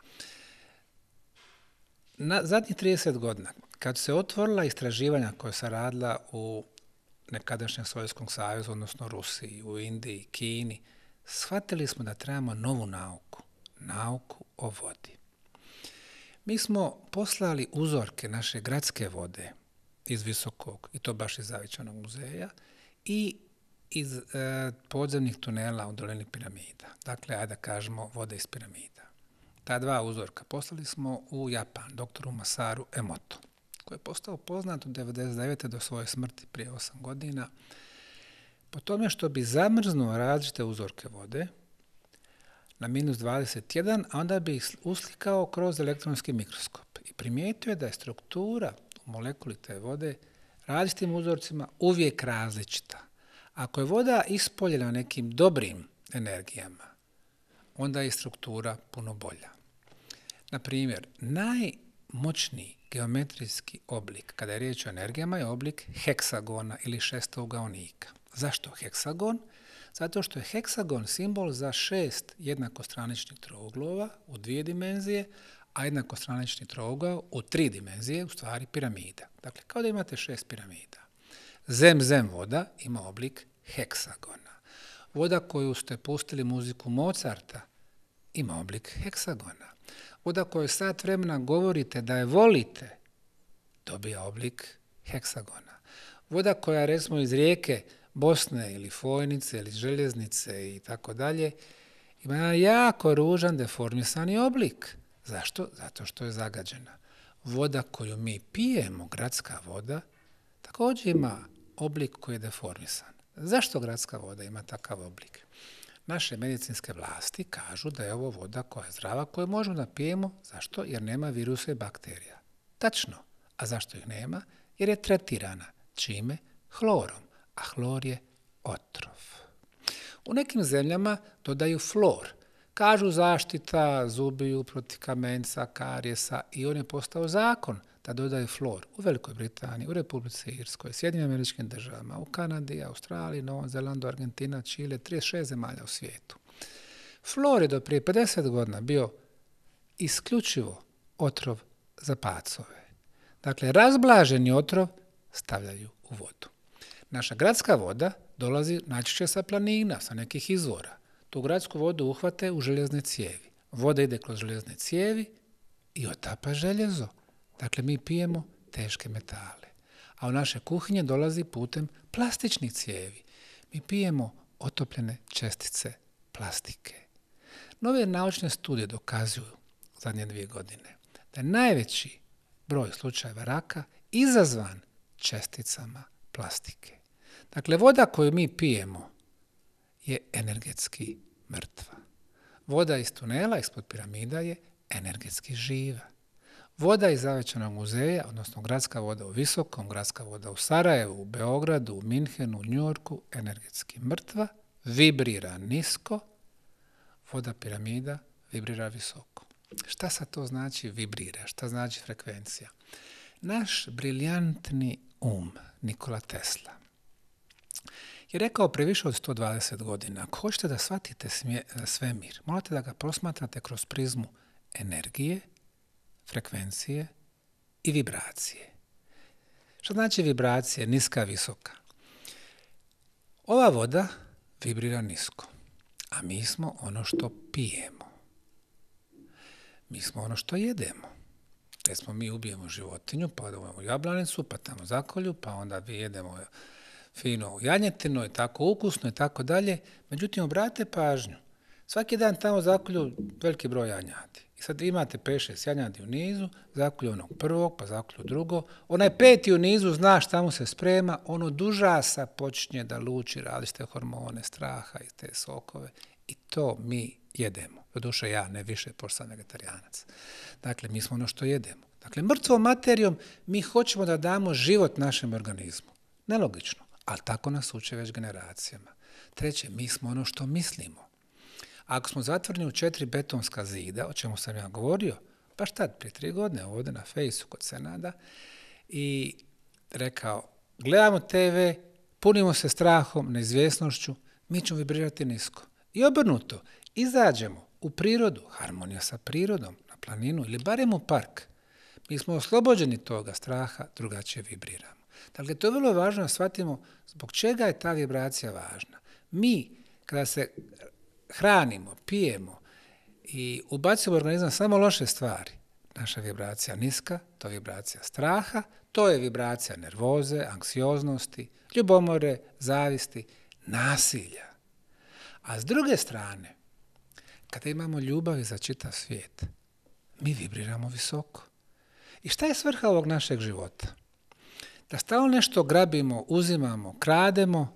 Na zadnjih trideset godina, kad se otvorila istraživanja koja se radila u nekadašnjem Sovjetskom savezu, odnosno Rusiji, u Indiji, Kini, shvatili smo da trebamo novu nauku. Nauku o vodi. Mi smo poslali uzorke naše gradske vode iz Visokog, i to baš iz Zavičajnog muzeja, i iz e, podzemnih tunela u dolini piramida. Dakle, ajde da kažemo vode iz piramida. Ta dva uzorka poslali smo u Japan, doktoru Masaru Emoto, koji je postao poznat od devedeset devete do svoje smrti prije osam godina, po tome što bi zamrznuo različite uzorke vode na minus dvadeset jedan, a onda bi ih uslikao kroz elektronski mikroskop. I primijetio je da je struktura u molekuli te vode različitim uzorcima uvijek različita. Ako je voda ispoljena nekim dobrim energijama, onda je struktura puno bolja. Na primjer, najmoćniji geometrijski oblik, kada je riječ o energijama, je oblik heksagona ili šestougaonika. Zašto heksagon? Zato što je heksagon simbol za šest jednakostraničnih trouglova u dvije dimenzije, a jednakostranični trougao u tri dimenzije, u stvari piramida. Dakle, kao da imate šest piramida. Zem-zem voda ima oblik heksagona. Voda koju ste pustili muziku Mozarta ima oblik heksagona. Voda koju sat vremena govorite da je volite dobija oblik heksagona. Voda koja, recimo, iz rijeke Bosne ili Fojnice ili Željeznice i tako dalje, ima jako ružan deformisani oblik. Zašto? Zato što je zagađena. Voda koju mi pijemo, gradska voda, također ima oblik koji je deformisan. Zašto gradska voda ima takav oblik? Naše medicinske vlasti kažu da je ovo voda koja je zdrava, koju možemo da pijemo. Zašto? Jer nema virusa i bakterija. Tačno. A zašto ih nema? Jer je tretirana. Čime? Hlorom. A hlor je otrov. U nekim zemljama dodaju flor. Kažu zaštita zubiju protiv kamenca, karijesa, i on je postao zakon da dodaju flor u Velikoj Britaniji, u Republici Irskoj, Sjedinjenim Američkim Državama, u Kanadi, Australiji, Novom Zelandu, Argentina, Čile, trideset šest zemalja u svijetu. Flor je do prije pedeset godina bio isključivo otrov za pacove. Dakle, razblaženi otrov stavljaju u vodu. Naša gradska voda dolazi najčešće sa planina, sa nekih izvora. Tu gradsku vodu uhvate u željezne cijevi. Voda ide kroz željezne cijevi i otapa željezo. Dakle, mi pijemo teške metale. A u naše kuhinje dolazi putem plastičnih cijevi. Mi pijemo otopljene čestice plastike. Nove naučne studije dokazuju zadnje dvije godine da je najveći broj slučajeva raka izazvan česticama plastike. Dakle, voda koju mi pijemo je energetski mrtva. Voda iz tunela, ispod piramida je energetski živa. Voda iz Zavećanog muzeja, odnosno gradska voda u Visokom, gradska voda u Sarajevu, u Beogradu, u Minhenu, u Njujorku, energetski mrtva, vibrira nisko, voda piramida vibrira visoko. Šta sad to znači vibrira? Šta znači frekvencija? Naš briljantni um, Nikola Tesla, je rekao pre više od sto dvadeset godina, ako hoćete da shvatite smje, svemir, morate da ga prosmatrate kroz prizmu energije, frekvencije i vibracije. Što znači vibracije? Niska, visoka. Ova voda vibrira nisko, a mi smo ono što pijemo. Mi smo ono što jedemo. Recimo, mi ubijemo životinju, pa odemo jablanicu, pa tamo zakolju, pa onda vi jedemo fino janjetinu i tako ukusno i tako dalje. Međutim, obratite pažnju. Svaki dan tamo zakolju veliki broj janjadi. I sad imate pet šest janjadi u nizu, zakolju onog prvog, pa zakolju drugo. Onaj peti u nizu zna šta mu se sprema, ono od užasa počinje da luči različite hormone, straha i te sokove. I to mi jedemo. Doduše ja, ne više, pošto sam vegetarijanac. Dakle, mi smo ono što jedemo. Dakle, mrtvom materijom mi hoćemo da damo život našem organizmu. Nelogično, ali tako nas uče već generacijama. Treće, mi smo ono što mislimo. Ako smo zatvoreni u četiri betonska zida, o čemu sam ja govorio, baš tad, prije tri godine, ovdje na fejsu kod Senada, i rekao, gledamo te ve, punimo se strahom, neizvjesnošću, mi ćemo vibrirati nisko. I obrnuto, izađemo u prirodu, harmonija sa prirodom, na planinu ili barem u park. Mi smo oslobođeni toga straha, drugačije vibriramo. Dakle, to je vrlo važno da shvatimo zbog čega je ta vibracija važna. Mi, kada se hranimo, pijemo i ubacimo u organizam samo loše stvari, naša vibracija niska, to je vibracija straha, to je vibracija nervoze, anksioznosti, ljubomore, zavisti, nasilja. A s druge strane, kada imamo ljubavi za čitav svijet, mi vibriramo visoko. I šta je svrha ovog našeg života? Da stalno nešto grabimo, uzimamo, krademo,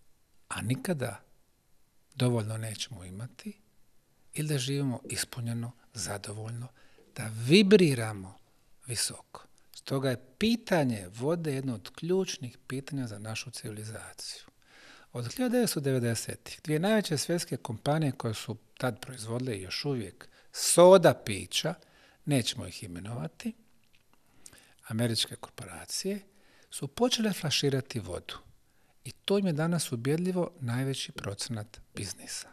a nikada dovoljno nećemo imati, ili da živimo ispunjeno, zadovoljno, da vibriramo visoko. Stoga je pitanje vode jedno od ključnih pitanja za našu civilizaciju. Od hiljadu devetsto devedesetih dvije najveće svjetske kompanije koje su tad proizvodile i još uvijek soda pića, nećemo ih imenovati, američke korporacije, su počele flaširati vodu. I to im je danas ubjedljivo najveći procenat biznisa.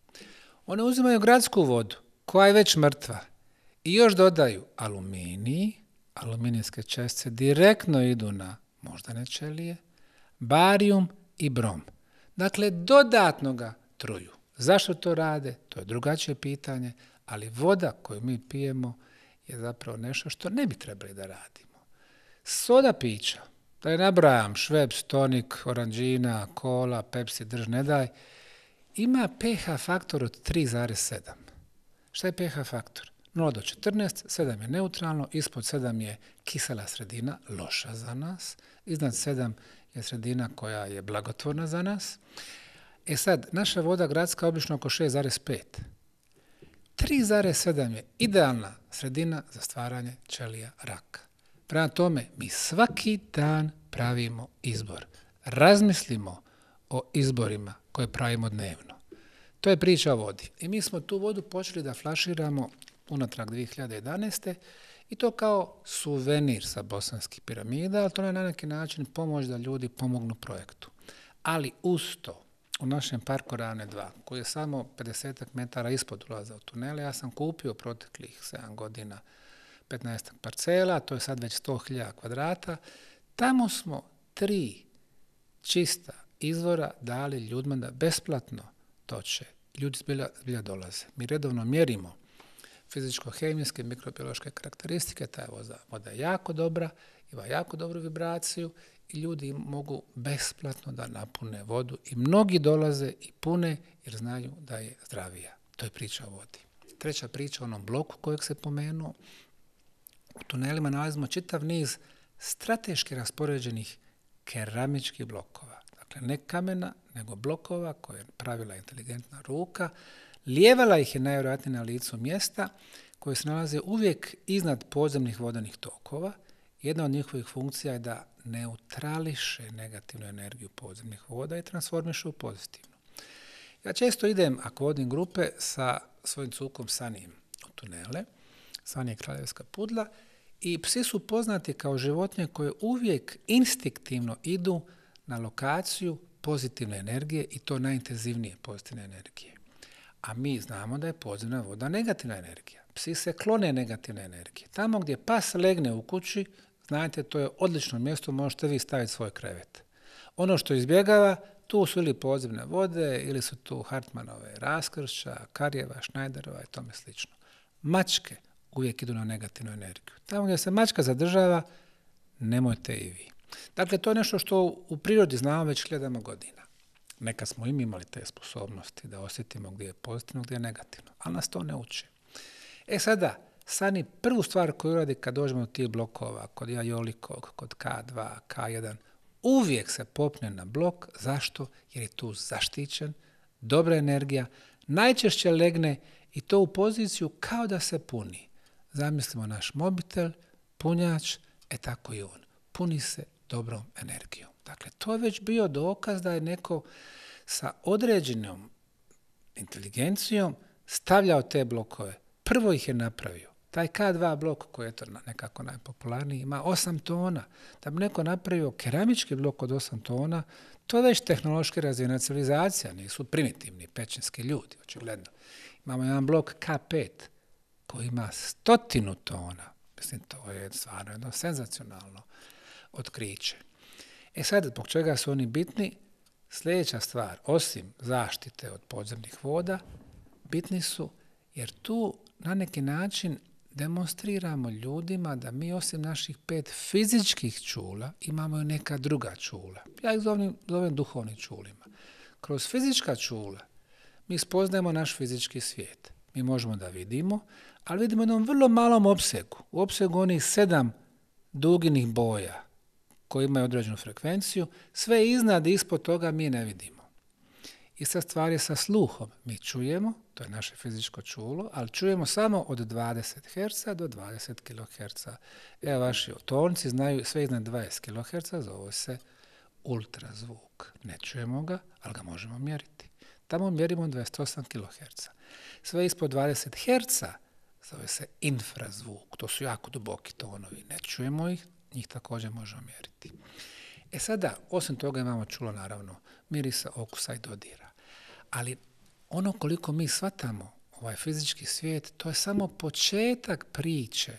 One uzimaju gradsku vodu, koja je već mrtva, i još dodaju aluminij, aluminijske čestice direktno idu na moždane ćelije, barijum i brom. Dakle, dodatno ga truju. Zašto to rade? To je drugačije pitanje, ali voda koju mi pijemo je zapravo nešto što ne bi trebali da radimo. Soda pića, da je nabrajam, Šveps, tonik, oranđina, kola, Pepsi, drž ne daj, ima pH faktor od tri zarez sedam. Šta je pH faktor? nula do četrnaest, sedam je neutralno, ispod sedam je kisela sredina, loša za nas, iznad sedam je sredina koja je blagotvorna za nas. E sad, naša voda gradska obično oko šest zarez pet. tri zarez sedam je idealna sredina za stvaranje ćelija raka. Prema tome, mi svaki dan pravimo izbor. Razmislimo o izborima koje pravimo dnevno. To je priča o vodi. I mi smo tu vodu počeli da flaširamo unatrag dvije hiljade jedanaeste. i to kao suvenir sa bosanskih piramida, ali to je na neki način pomoć da ljudi pomognu projektu. Ali uz to, u našem parku Ravne dva, koji je samo pedeset metara ispod ulaza u tunele, ja sam kupio proteklih sedam godina petnaest parcela, to je sad već sto hiljada kvadrata. Tamo smo tri čista izvora dali ljudima da besplatno toče. Ljudi zbilja, zbilja dolaze. Mi redovno mjerimo fizičko-hemijske, mikrobiološke karakteristike, ta je voda, voda je jako dobra, ima jako dobru vibraciju i ljudi mogu besplatno da napune vodu i mnogi dolaze i pune jer znaju da je zdravija. To je priča o vodi. Treća priča o onom bloku kojeg se pomenuo. U tunelima nalazimo čitav niz strateški raspoređenih keramičkih blokova. Dakle, ne kamena, nego blokova koje je pravila inteligentna ruka. Lijevala ih je najvjerojatnije na licu mjesta koje se nalaze uvijek iznad podzemnih vodenih tokova. Jedna od njihovih funkcija je da neutrališe negativnu energiju podzemnih voda i transformiše u pozitivnu. Ja često idem, ako vodim grupe, sa svojim cukom Sanijem u tunele. Sani je kraljevska pudla i psi su poznati kao životinje koje uvijek instinktivno idu na lokaciju pozitivne energije i to najintenzivnije pozitivne energije. A mi znamo da je podzemna voda negativna energija. Psi se klone negativne energije. Tamo gdje pas legne u kući, znajte, to je odlično mjesto, možete vi staviti svoj krevet. Ono što izbjegava, tu su ili podzemne vode, ili su tu Hartmanove raskršća, Karjeva, Schneiderova i tome slično. Mačke uvijek idu na negativnu energiju. Tamo gdje se mačka zadržava, nemojte i vi. Dakle, to je nešto što u prirodi znamo već hiljadama godina. Neka smo im imali te sposobnosti da osjetimo gdje je pozitivno, gdje je negativno, ali nas to ne uči. E sada, Sani prvu stvar koju radi kad dođemo do tih blokova, kod Jajolikog, kod K dva, K jedan, uvijek se popne na blok. Zašto? Jer je tu zaštićen, dobra energija, najčešće legne i to u poziciju kao da se puni. Zamislimo naš mobitel, punjač, e tako i on. Puni se dobrom energijom. Dakle, to je već bio dokaz da je neko sa određenom inteligencijom stavljao te blokove. Prvo ih je napravio. Taj K dva blok, koji je to nekako najpopularniji, ima osam tona. Da bi neko napravio keramički blok od osam tona, to je već tehnološki razvijena civilizacija, nisu primitivni pećinski ljudi, očigledno. Imamo jedan blok K pet koji ima stotinu tona. Mislim, to je stvarno jedno senzacionalno otkriće. E sad, zbog čega su oni bitni? Sljedeća stvar, osim zaštite od podzemnih voda, bitni su jer tu na neki način demonstriramo ljudima da mi osim naših pet fizičkih čula imamo i neka druga čula. Ja ih zovem, zovem duhovnim čulima. Kroz fizička čula mi spoznajemo naš fizički svijet. Mi možemo da vidimo, ali vidimo u jednom vrlo malom opsegu. U opsegu onih sedam duginih boja koji imaju određenu frekvenciju, sve iznad i ispod toga mi ne vidimo. Ista stvar je sa sluhom. Mi čujemo, to je naše fizičko čulo, ali čujemo samo od dvadeset herca do dvadeset kiloherca. Evo, vaši tonci znaju sve iznad dvadeset kiloherca, zove se ultrazvuk. Ne čujemo ga, ali ga možemo mjeriti. Tamo mjerimo dvadeset osam kiloherca. Sve ispod dvadeset herca zove se infrazvuk. To su jako duboki tonovi. Ne čujemo ih, njih također možemo mjeriti. E sada, osim toga imamo čulo, naravno, mirisa, okusa i dodira. Ali ono koliko mi shvatamo ovaj fizički svijet, to je samo početak priče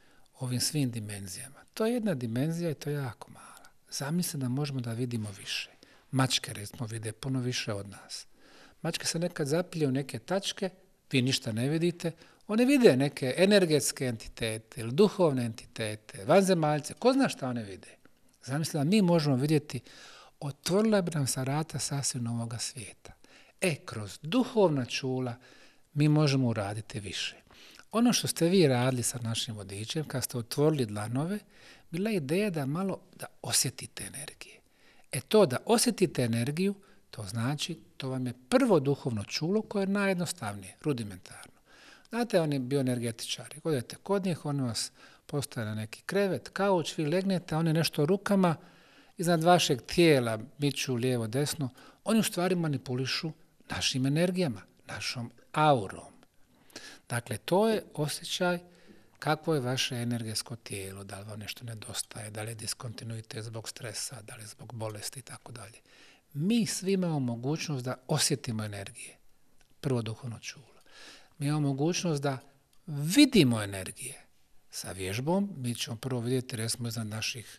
o ovim svim dimenzijama. To je jedna dimenzija i to je jako mala. Zamislite da možemo da vidimo više. Mačke, recimo, vide puno više od nas. Mačke se nekad zapilje u neke tačke, vi ništa ne vidite, one vide neke energetske entitete ili duhovne entitete, vanzemaljce, ko zna šta one vide. Zamislite da mi možemo vidjeti, otvorila bi nam se vrata sasvim novoga svijeta. E, kroz duhovna čula mi možemo uraditi više. Ono što ste vi radili sa našim vodičem, kad ste otvorili dlanove, bila je ideja da malo da osjetite energije. E to da osjetite energiju, to znači, to vam je prvo duhovno čulo koje je najjednostavnije, rudimentarno. Znate, oni bioenergetičari, odete kod njih, oni vas postaje na neki krevet, kauč, vi legnete, oni nešto rukama iznad vašeg tijela miču lijevo, desno, oni u stvari manipulišu našim energijama, našom aurom. Dakle, to je osjećaj kakvo je vaše energetsko tijelo, da li vam nešto nedostaje, da li je diskontinuitet zbog stresa, da li je zbog bolesti i tako dalje. Mi svi imamo mogućnost da osjetimo energije. Prvo duhovno čulo. Mi imamo mogućnost da vidimo energije. Sa vježbom mi ćemo prvo vidjeti, recimo, iznad naših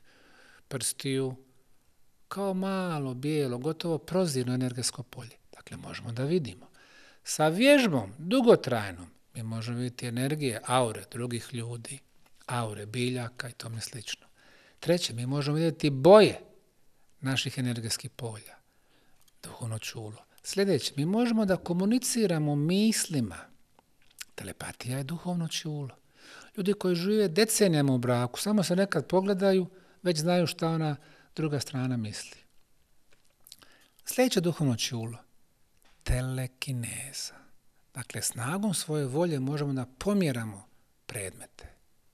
prstiju kao malo, bijelo, gotovo prozirno energetsko polje. Dakle, možemo da vidimo. Sa vježbom, dugotrajnom, mi možemo vidjeti energije, aure drugih ljudi, aure biljaka i tome slično. Treće, mi možemo vidjeti boje naših energetskih polja, duhovno čulo. Sljedeće, mi možemo da komuniciramo mislima. Telepatija je duhovno čulo. Ljudi koji žive decenijama u braku, samo se nekad pogledaju, već znaju šta ona druga strana misli. Sljedeće duhovno čulo, telekineza. Dakle, snagom svoje volje možemo da pomjeramo predmete.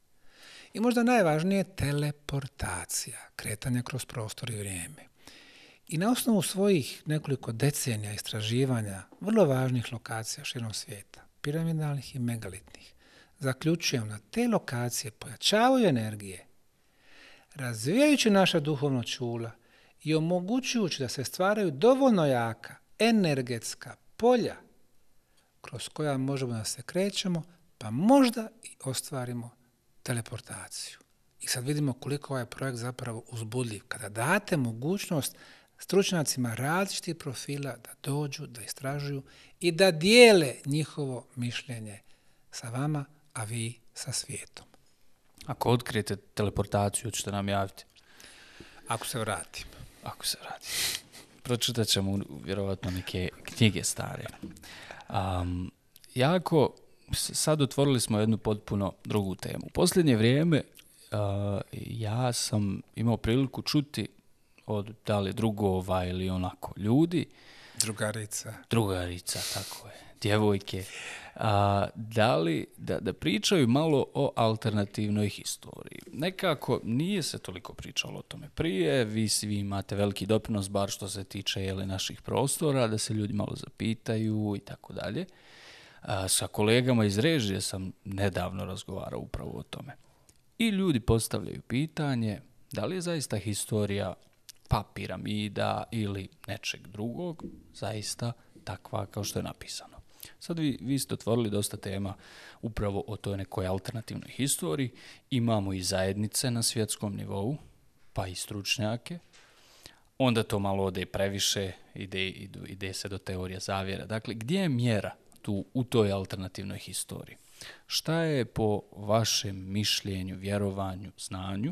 I možda najvažnije, teleportacija, kretanje kroz prostor i vrijeme. I na osnovu svojih nekoliko decenija istraživanja vrlo važnih lokacija širom svijeta, piramidalnih i megalitnih, zaključujem da te lokacije pojačavaju energije, razvijajući naša duhovna čula i omogućujući da se stvaraju dovoljno jaka energetska polja kroz koja možemo da se krećemo, pa možda i ostvarimo teleportaciju. I sad vidimo koliko ovaj projekt zapravo uzbudljiv. Kada date mogućnost stručnjacima različitih profila da dođu, da istražuju i da dijele njihovo mišljenje sa vama, a vi sa svijetom. Ako otkrijete teleportaciju, ćete nam javiti. Ako se vratim. Ako se vratim. Pročitat ćemo vjerovatno neke knjige stare. Um, jako, sad otvorili smo jednu potpuno drugu temu. U posljednje vrijeme uh, ja sam imao priliku čuti od da li drugova ili onako ljudi. Drugarica. Drugarica, tako je. Djevojke. A, da li, da, da pričaju malo o alternativnoj historiji. Nekako nije se toliko pričalo o tome prije, vi svi imate veliki doprinos, bar što se tiče jele, naših prostora, da se ljudi malo zapitaju i tako dalje. A, sa kolegama iz režije sam nedavno razgovarao upravo o tome. I ljudi postavljaju pitanje da li je zaista historija pa piramida ili nečeg drugog zaista takva kao što je napisano. Sad vi, vi ste otvorili dosta tema upravo o toj nekoj alternativnoj historiji. Imamo i zajednice na svjetskom nivou, pa i stručnjake. Onda to malo ode previše, ide, ide, ide se do teorija zavjera. Dakle, gdje je mjera tu u toj alternativnoj historiji? Šta je po vašem mišljenju, vjerovanju, znanju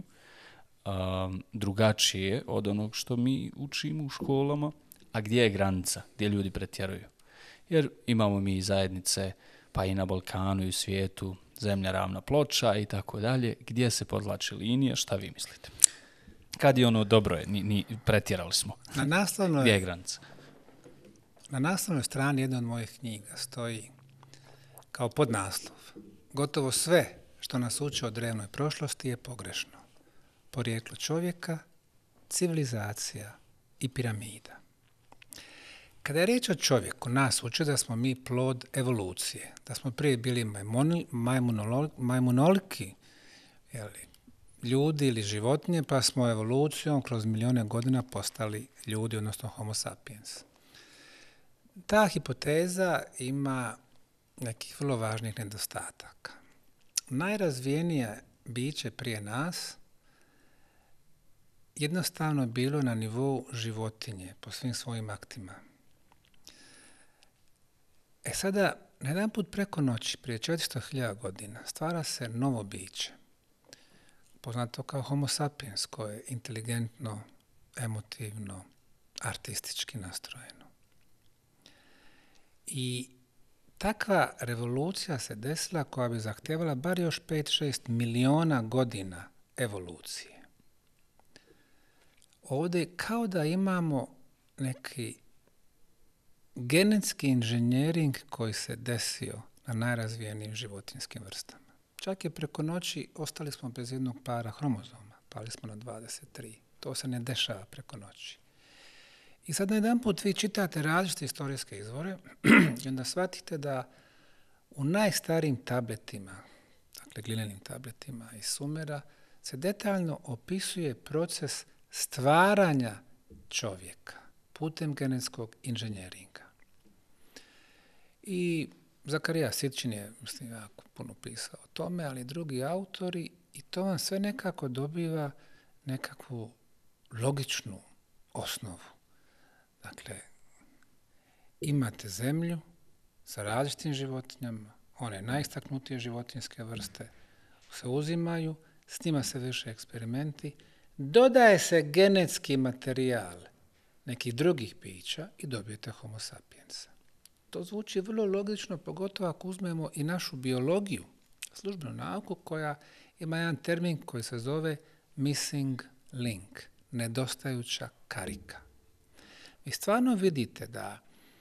um, drugačije od onog što mi učimo u školama, a gdje je granica, gdje ljudi pretjeruju? Jer imamo mi zajednice, pa i na Balkanu i u svijetu, zemlja ravna ploča i tako dalje. Gdje se podvlači linija, šta vi mislite? Kad je ono dobro je, ni, ni, pretjerali smo. Na naslovnoj, gdje je granica? Na naslovnoj strani jedne od mojih knjiga stoji kao podnaslov: gotovo sve što nas uče o drevnoj prošlosti je pogrešno. Porijeklo čovjeka, civilizacija i piramida. Kada je riječ o čovjeku, nas uče da smo mi plod evolucije, da smo prije bili majmuni, majmunolo, majmunoliki, jeli, ljudi ili životinje, pa smo evolucijom kroz milijone godina postali ljudi, odnosno homo sapiens. Ta hipoteza ima nekih vrlo važnih nedostataka. Najrazvijenije biće prije nas jednostavno je bilo na nivou životinje po svim svojim aktima. E sada, na jedan put preko noći, prije četiristo hiljada godina, stvara se novo biće, poznato kao homo sapiens, koje je inteligentno, emotivno, artistički nastrojeno. I takva revolucija se desila koja bi zahtijevala bar još pet do šest miliona godina evolucije. Ovdje kao da imamo neki genetski inženjering koji se desio na najrazvijenijim životinjskim vrstama. Čak je preko noći ostali smo bez jednog para hromozoma, pali smo na dvadeset tri. To se ne dešava preko noći. I sad na jedan put vi čitate različite historijske izvore i onda shvatite da u najstarijim tabletima, dakle glinenim tabletima iz Sumera, se detaljno opisuje proces stvaranja čovjeka putem genetskog inženjeringa. I Zakarija Sitchin je, mislim, jako puno pisao o tome, ali drugi autori, i to vam sve nekako dobiva nekakvu logičnu osnovu. Dakle, imate zemlju sa različitim životinjama, one najistaknutije životinjske vrste se uzimaju, s njima se vrše eksperimenti, dodaje se genetski materijal nekih drugih bića i dobijete homo sapiensa. To zvuči vrlo logično, pogotovo ako uzmemo i našu biologiju, službenu nauku koja ima jedan termin koji se zove missing link, nedostajuća karika. Vi stvarno vidite da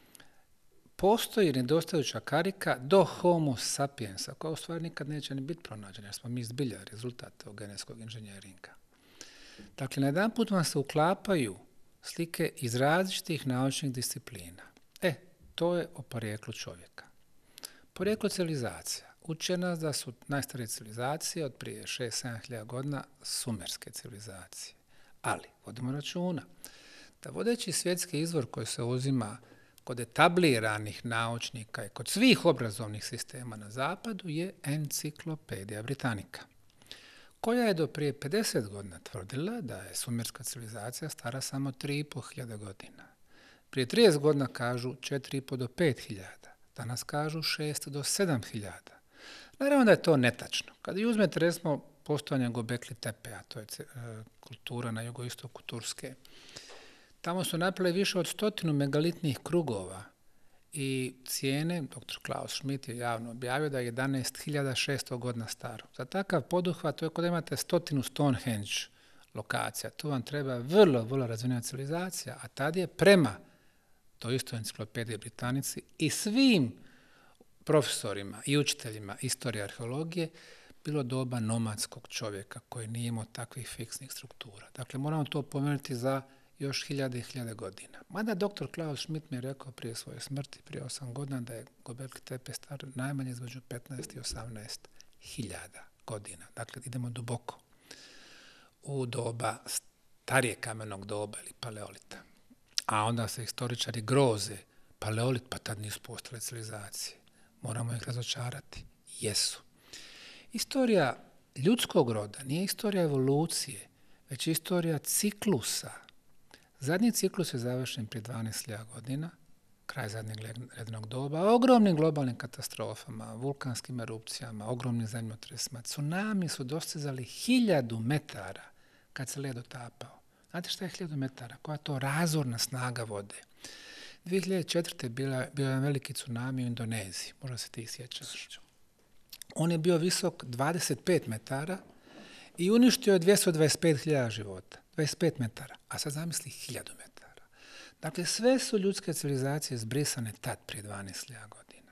postoji nedostajuća karika do homo sapiensa, koja u stvari nikad neće ni biti pronađena, jer smo mi zbilja rezultat tog genetskog inženjeringa. Dakle, na jedan put vam se uklapaju slike iz različitih naučnih disciplina. E, to je o porijeklu čovjeka. Porijeklo civilizacija. Uče nas da su najstarije civilizacije od prije šest sedam hiljada godina sumerske civilizacije. Ali, vodimo računa da vodeći svjetski izvor koji se uzima kod etabliranih naučnika i kod svih obrazovnih sistema na zapadu je Enciklopedija Britannica, koja je do prije pedeset godina tvrdila da je sumerska civilizacija stara samo tri i pol hiljada godina. Prije trideset godina kažu četiri i pol do pet hiljada, danas kažu šest do sedam hiljada. Naravno da je to netačno. Kada i uzmete recimo postojanje Gobekli Tepe, a to je kultura na jugoistoku Turske, tamo su napravili više od stotinu megalitnih krugova i cijene, doktor Klaus Schmidt je javno objavio da je jedanaest hiljada šesto godina staro. Za takav poduhvat, to je kod imate stotinu Stonehenge lokacija. Tu vam treba vrlo, vrlo razvijena civilizacija, a tad je prema toj istoj Enciklopediji Britannici i svim profesorima i učiteljima istorije arheologije bilo doba nomadskog čovjeka koji nije imao takvih fiksnih struktura. Dakle, moramo to pomenuti za još hiljade i hiljade godina. Mada doktor Klaus Schmidt mi je rekao prije svoje smrti, prije osam godina, da je Gobekli Tepe star najmanje između petnaest i osamnaest hiljada godina. Dakle, idemo duboko u doba starije kamenog doba ili paleolita. A onda se historičari groze, paleolit, pa tad nisu postale civilizacije. Moramo ih razočarati. Jesu. Istorija ljudskog roda nije istorija evolucije, već istorija ciklusa. Zadnji ciklus je završen prije dvanaest hiljada godina, kraj zadnjeg lednog doba, ogromnim globalnim katastrofama, vulkanskim erupcijama, ogromnim zemljotresima. Tsunami su dostizali hiljadu metara kad se led otapao. Znate šta je hiljadu metara? Koja je to razorna snaga vode? dvije hiljade četvrte. Bila, bio je veliki tsunami u Indoneziji, možda se ti sjećaš. On je bio visok dvadeset pet metara i uništio je dvjesto dvadeset pet hiljada života. dvadeset pet metara, a sad zamisli hiljadu metara. Dakle, sve su ljudske civilizacije zbrisane tad, prije dvanaest hiljada godina.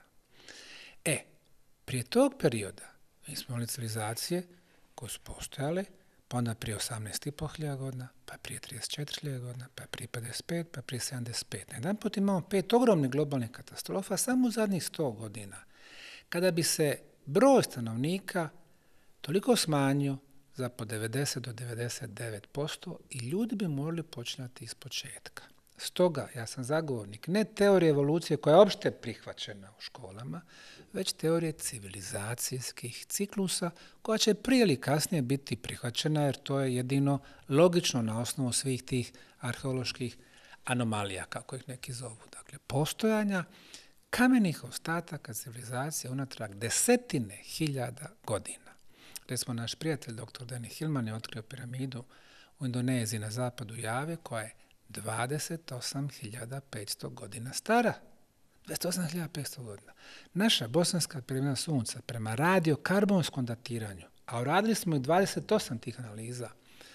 E, prije tog perioda mi smo imali civilizacije koje su postojale, pa onda prije osamnaest i pol hiljada godina, pa prije trideset četiri hiljade godina, pa prije pedeset pet, pa prije sedamdeset pet. Na jedan put imamo pet ogromnih globalnih katastrofa samo u zadnjih sto godina. Kada bi se broj stanovnika toliko smanjio za po devedeset do devedeset devet posto i ljudi bi morali počinjati iz početka. Stoga, ja sam zagovornik ne teorije evolucije koja je opšte prihvaćena u školama, već teorije civilizacijskih ciklusa koja će prije ili kasnije biti prihvaćena jer to je jedino logično na osnovu svih tih arheoloških anomalija, kako ih neki zovu. Dakle, postojanja kamenih ostataka civilizacije unatrag desetine hiljada godina. Recimo, naš prijatelj doktor Danny Hillman je otkrio piramidu u Indoneziji na zapadu Jave koja je dvadeset osam hiljada petsto godina stara. dvadeset osam hiljada petsto godina. Naša bosanska piramida Sunca prema radiokarbonskom datiranju, a uradili smo i dvadeset osam tih analiza,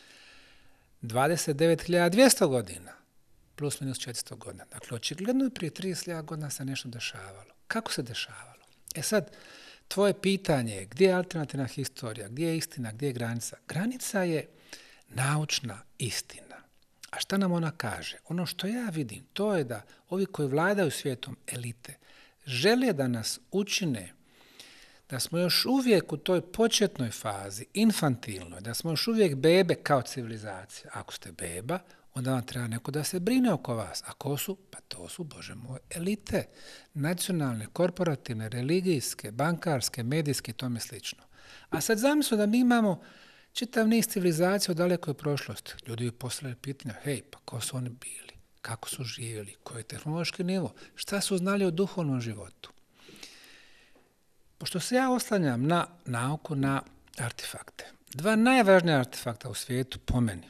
dvadeset devet hiljada dvjesto godina, plus minus četiristo godina. Dakle, očigledno je prije trideset hiljada godina se nešto dešavalo. Kako se dešavalo? E sad, tvoje pitanje je gdje je alternativna historija, gdje je istina, gdje je granica? Granica je naučna istina. A šta nam ona kaže? Ono što ja vidim, to je da ovi koji vladaju svijetom, elite, žele da nas učine da smo još uvijek u toj početnoj fazi, infantilnoj, da smo još uvijek bebe kao civilizacija. Ako ste beba, onda vam treba neko da se brine oko vas. A ko su? Pa to su, Bože moj, elite. Nacionalne, korporativne, religijske, bankarske, medijske i tome slično. A sad zamislimo da mi imamo čitav niz civilizacija u dalekoj prošlosti. Ljudi bi postavljali pitanja, hej, pa ko su oni bili? Kako su živjeli? Koji je tehnološki nivo? Šta su znali o duhovnom životu? Pošto se ja oslanjam na nauku, na artefakte, dva najvažnija artefakta u svijetu po meni,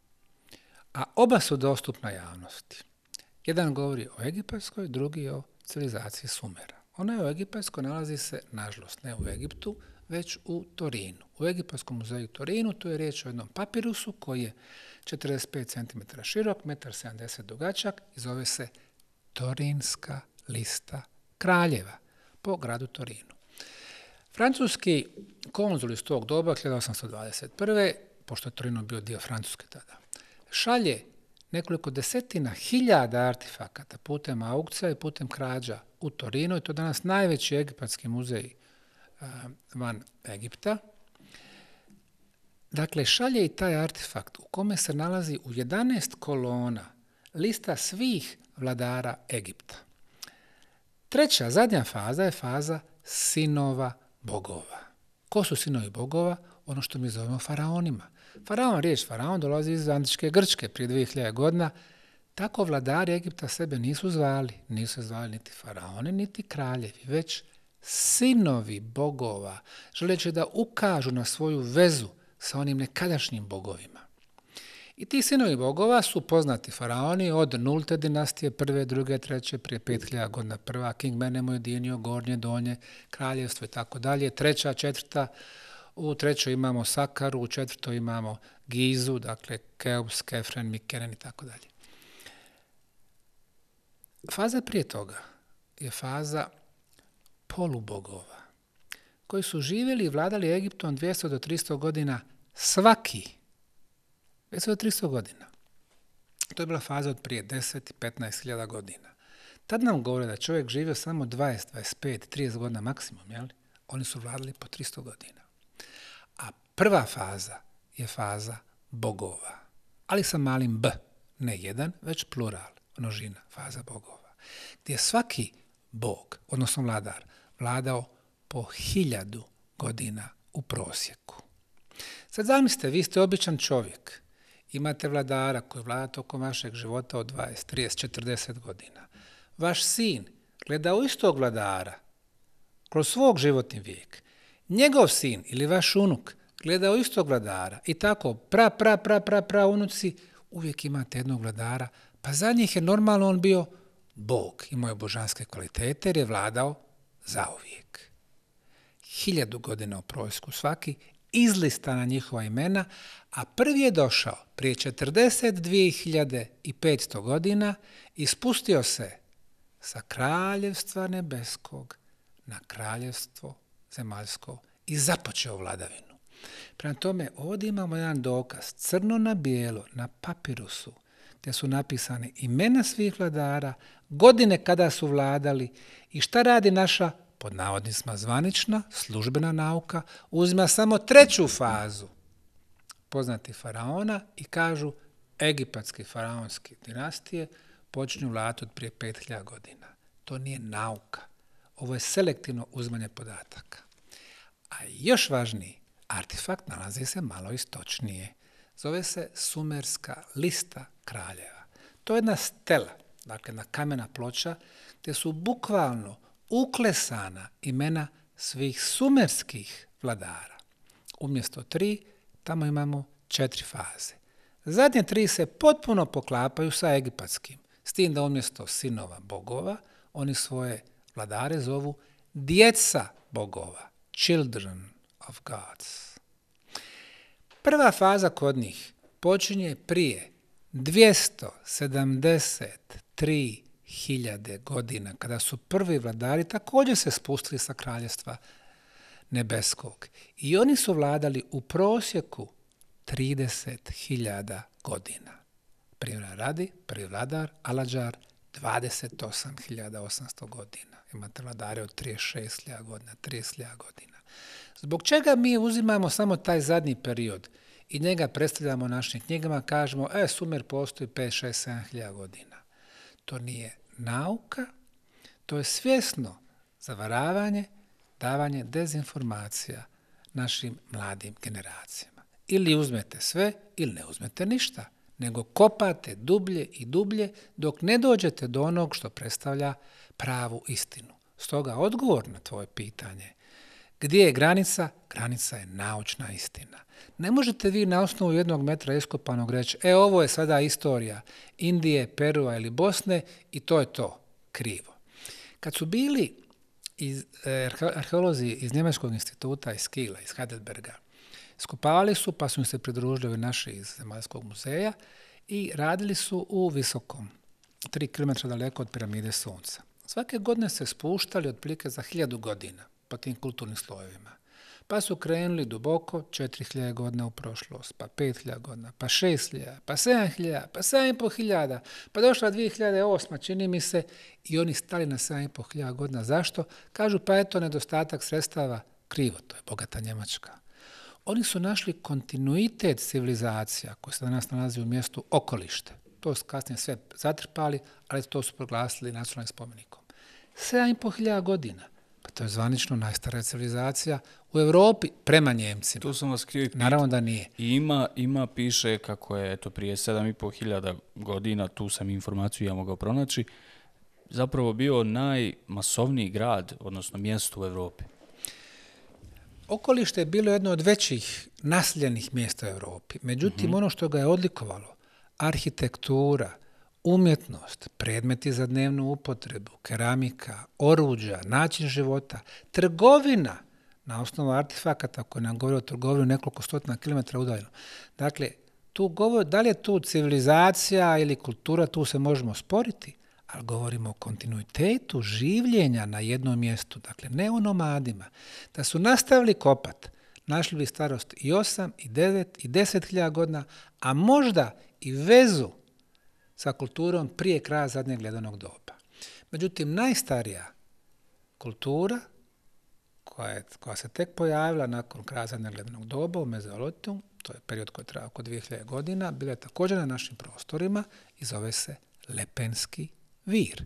a oba su dostupna javnosti. Jedan govori o egipatskoj, drugi o civilizaciji Sumera. Ona je u egipatskoj, nalazi se, nažalost, ne u Egiptu, već u Torinu. U Egipatskom muzeju u Torinu to je riječ o jednom papirusu koji je četrdeset pet centimetara širok, jedan sedamdeset metra dugačak i zove se Torinska lista kraljeva po gradu Torinu. Francuski konzul iz tog doba, hiljadu osamsto dvadeset prve. pošto je Torino bio dio Francuske tada, šalje nekoliko desetina hiljada artefakata putem aukcija i putem krađa u Torinu, i to je danas najveći egipatski muzej uh, van Egipta. Dakle, šalje i taj artefakt u kome se nalazi u jedanaest kolona lista svih vladara Egipta. Treća, zadnja faza je faza sinova bogova. Ko su sinovi bogova? Ono što mi zovemo faraonima. Faraon, riječ faraon dolazi iz antičke Grčke prije dvije hiljade godina. Tako vladari Egipta sebe nisu zvali. Nisu se zvali niti faraoni, niti kraljevi, već sinovi bogova, želeći da ukažu na svoju vezu sa onim nekadašnjim bogovima. I ti sinovi bogova su poznati faraoni od nulte dinastije, prve, druge, treće, prije pet hiljada godina prva, King Menem ujedinio gornje, donje, kraljevstvo i tako dalje, treća, četvrta, u trećoj imamo Sakaru, u četvrtoj imamo Gizu, dakle Keops, Kefren, Mikeren i tako dalje. Faza prije toga je faza polubogova, koji su živjeli i vladali Egiptom dvjesto do tristo godina svaki. dvjesto do tristo godina. To je bila faza od prije deset i petnaest hiljada godina. Tad nam govore da čovjek živio samo dvadeset, dvadeset pet, trideset godina maksimum, jel? Oni su vladali po tristo godina. A prva faza je faza bogova, ali sa malim b, ne jedan, već plural, množina, faza bogova, gdje je svaki bog, odnosno vladar, vladao po hiljadu godina u prosjeku. Sad zamislite, vi ste običan čovjek, imate vladara koji vlada tokom vašeg života od dvadeset, trideset, četrdeset godina. Vaš sin gleda u istog vladara kroz svog životni vijek. Njegov sin ili vaš unuk gleda u istog vladara i tako pra, pra, pra, pra, pra unuci, uvijek imate jednog vladara, pa za njih je normalno on bio bog, imao je božanske kvalitete jer je vladao zauvijek. Hiljadu godina u prosjeku svaki, izlistana njihova imena, a prvi je došao prije četrdeset dvije hiljade petsto godina i spustio se sa kraljevstva nebeskog na kraljevstvo zemaljsko i započeo vladavinu. Prema tome, ovdje imamo jedan dokaz, crno na bijelo, na papirusu, gdje su napisane imena svih vladara, godine kada su vladali i šta radi naša, pod navodnicima zvanična, službena nauka, uzima samo treću fazu poznati faraona i kažu egipatske faraonske dinastije počinju vladati od prije pet hiljada godina. To nije nauka. Ovo je selektivno uzimanje podataka. A još važniji, artefakt nalazi se malo istočnije. Zove se Sumerska lista kraljeva. To je jedna stela, dakle na kamena ploča, gdje su bukvalno uklesana imena svih sumerskih vladara. Umjesto tri, tamo imamo četiri faze. Zadnje tri se potpuno poklapaju sa egipatskim, s tim da umjesto sinova bogova, oni svoje vladare zovu djeca bogova, children of gods. Prva faza kod njih počinje prije dvjesto sedamdeset tri hiljade godina, kada su prvi vladari također se spustili sa kraljevstva nebeskog. I oni su vladali u prosjeku trideset hiljada godina. Primjera radi, prvi vladar, Aladžar, dvadeset osam hiljada osamsto godina. Imate vladare od trideset šest hiljada godina, trideset hiljada godina. Zbog čega mi uzimamo samo taj zadnji period i njega predstavljamo u našim knjigama, kažemo, e, Sumer postoji pet, šest, sedam hiljada godina. To nije nauka, to je svjesno zavaravanje, davanje dezinformacija našim mladim generacijama. Ili uzmete sve, ili ne uzmete ništa, nego kopate dublje i dublje dok ne dođete do onog što predstavlja pravu istinu. Stoga odgovor na tvoje pitanje, gdje je granica? Granica je naučna istina. Ne možete vi na osnovu jednog metra iskopanog reći, e, ovo je sada istorija Indije, Perua ili Bosne i to je to. Krivo. Kad su bili iz, eh, arheolozi iz Njemačkog instituta, iz Kiela, iz Heidelberga, skupavali su, pa su im se pridružili naši iz Zemaljskog muzeja i radili su u Visokom, tri kilometra daleko od piramide Sunca. Svake godine se spuštali otprilike za hiljadu godina po tim kulturnim slojevima. Pa su krenuli duboko, četiri hiljade godina u prošlost, pa pet hiljada godina, pa šest hiljada, pa sedam hiljada, pa sedam i pol hiljada, pa došla dvije hiljade osma, čini mi se, i oni stali na sedam i pol hiljada godina. Zašto? Kažu, pa eto, nedostatak sredstava. Krivo, to je bogata Njemačka. Oni su našli kontinuitet civilizacija koje se danas nalazi u mjestu Okolište. To su kasnije sve zatrpali, ali to su proglasili nacionalnim spomenikom. sedam i pol hiljada godina. Pa to je zvanično najstarija civilizacija u Europi prema Njemcima. Tu sam vas htio i pitati. Naravno da nije. Ima, ima, piše kako je to prije sedam i pol hiljada godina, tu sam informaciju ja mogao pronaći, zapravo bio najmasovniji grad, odnosno mjesto u Europi. Okolište je bilo jedno od većih naseljenih mjesta u Europi. Međutim, mm-hmm. ono što ga je odlikovalo, arhitektura, umjetnost, predmeti za dnevnu upotrebu, keramika, oruđa, način života, trgovina na osnovu artefakata koji nam govore o trgovini nekoliko stotina kilometara udaljeno. Dakle, tu govor, da li je tu civilizacija ili kultura, tu se možemo sporiti, ali govorimo o kontinuitetu življenja na jednom mjestu, dakle ne o nomadima. Da su nastavili kopat, našli bi starost i osam, i devet, i deset hiljada godina, a možda i vezu sa kulturom prije kraja zadnjeg ledenog doba. Međutim, najstarija kultura koja, je, koja se tek pojavila nakon kraja zadnjeg ledenog doba u Mezozoiku, to je period koji traja oko dvije hiljade godina, bila je također na našim prostorima i zove se Lepenski vir.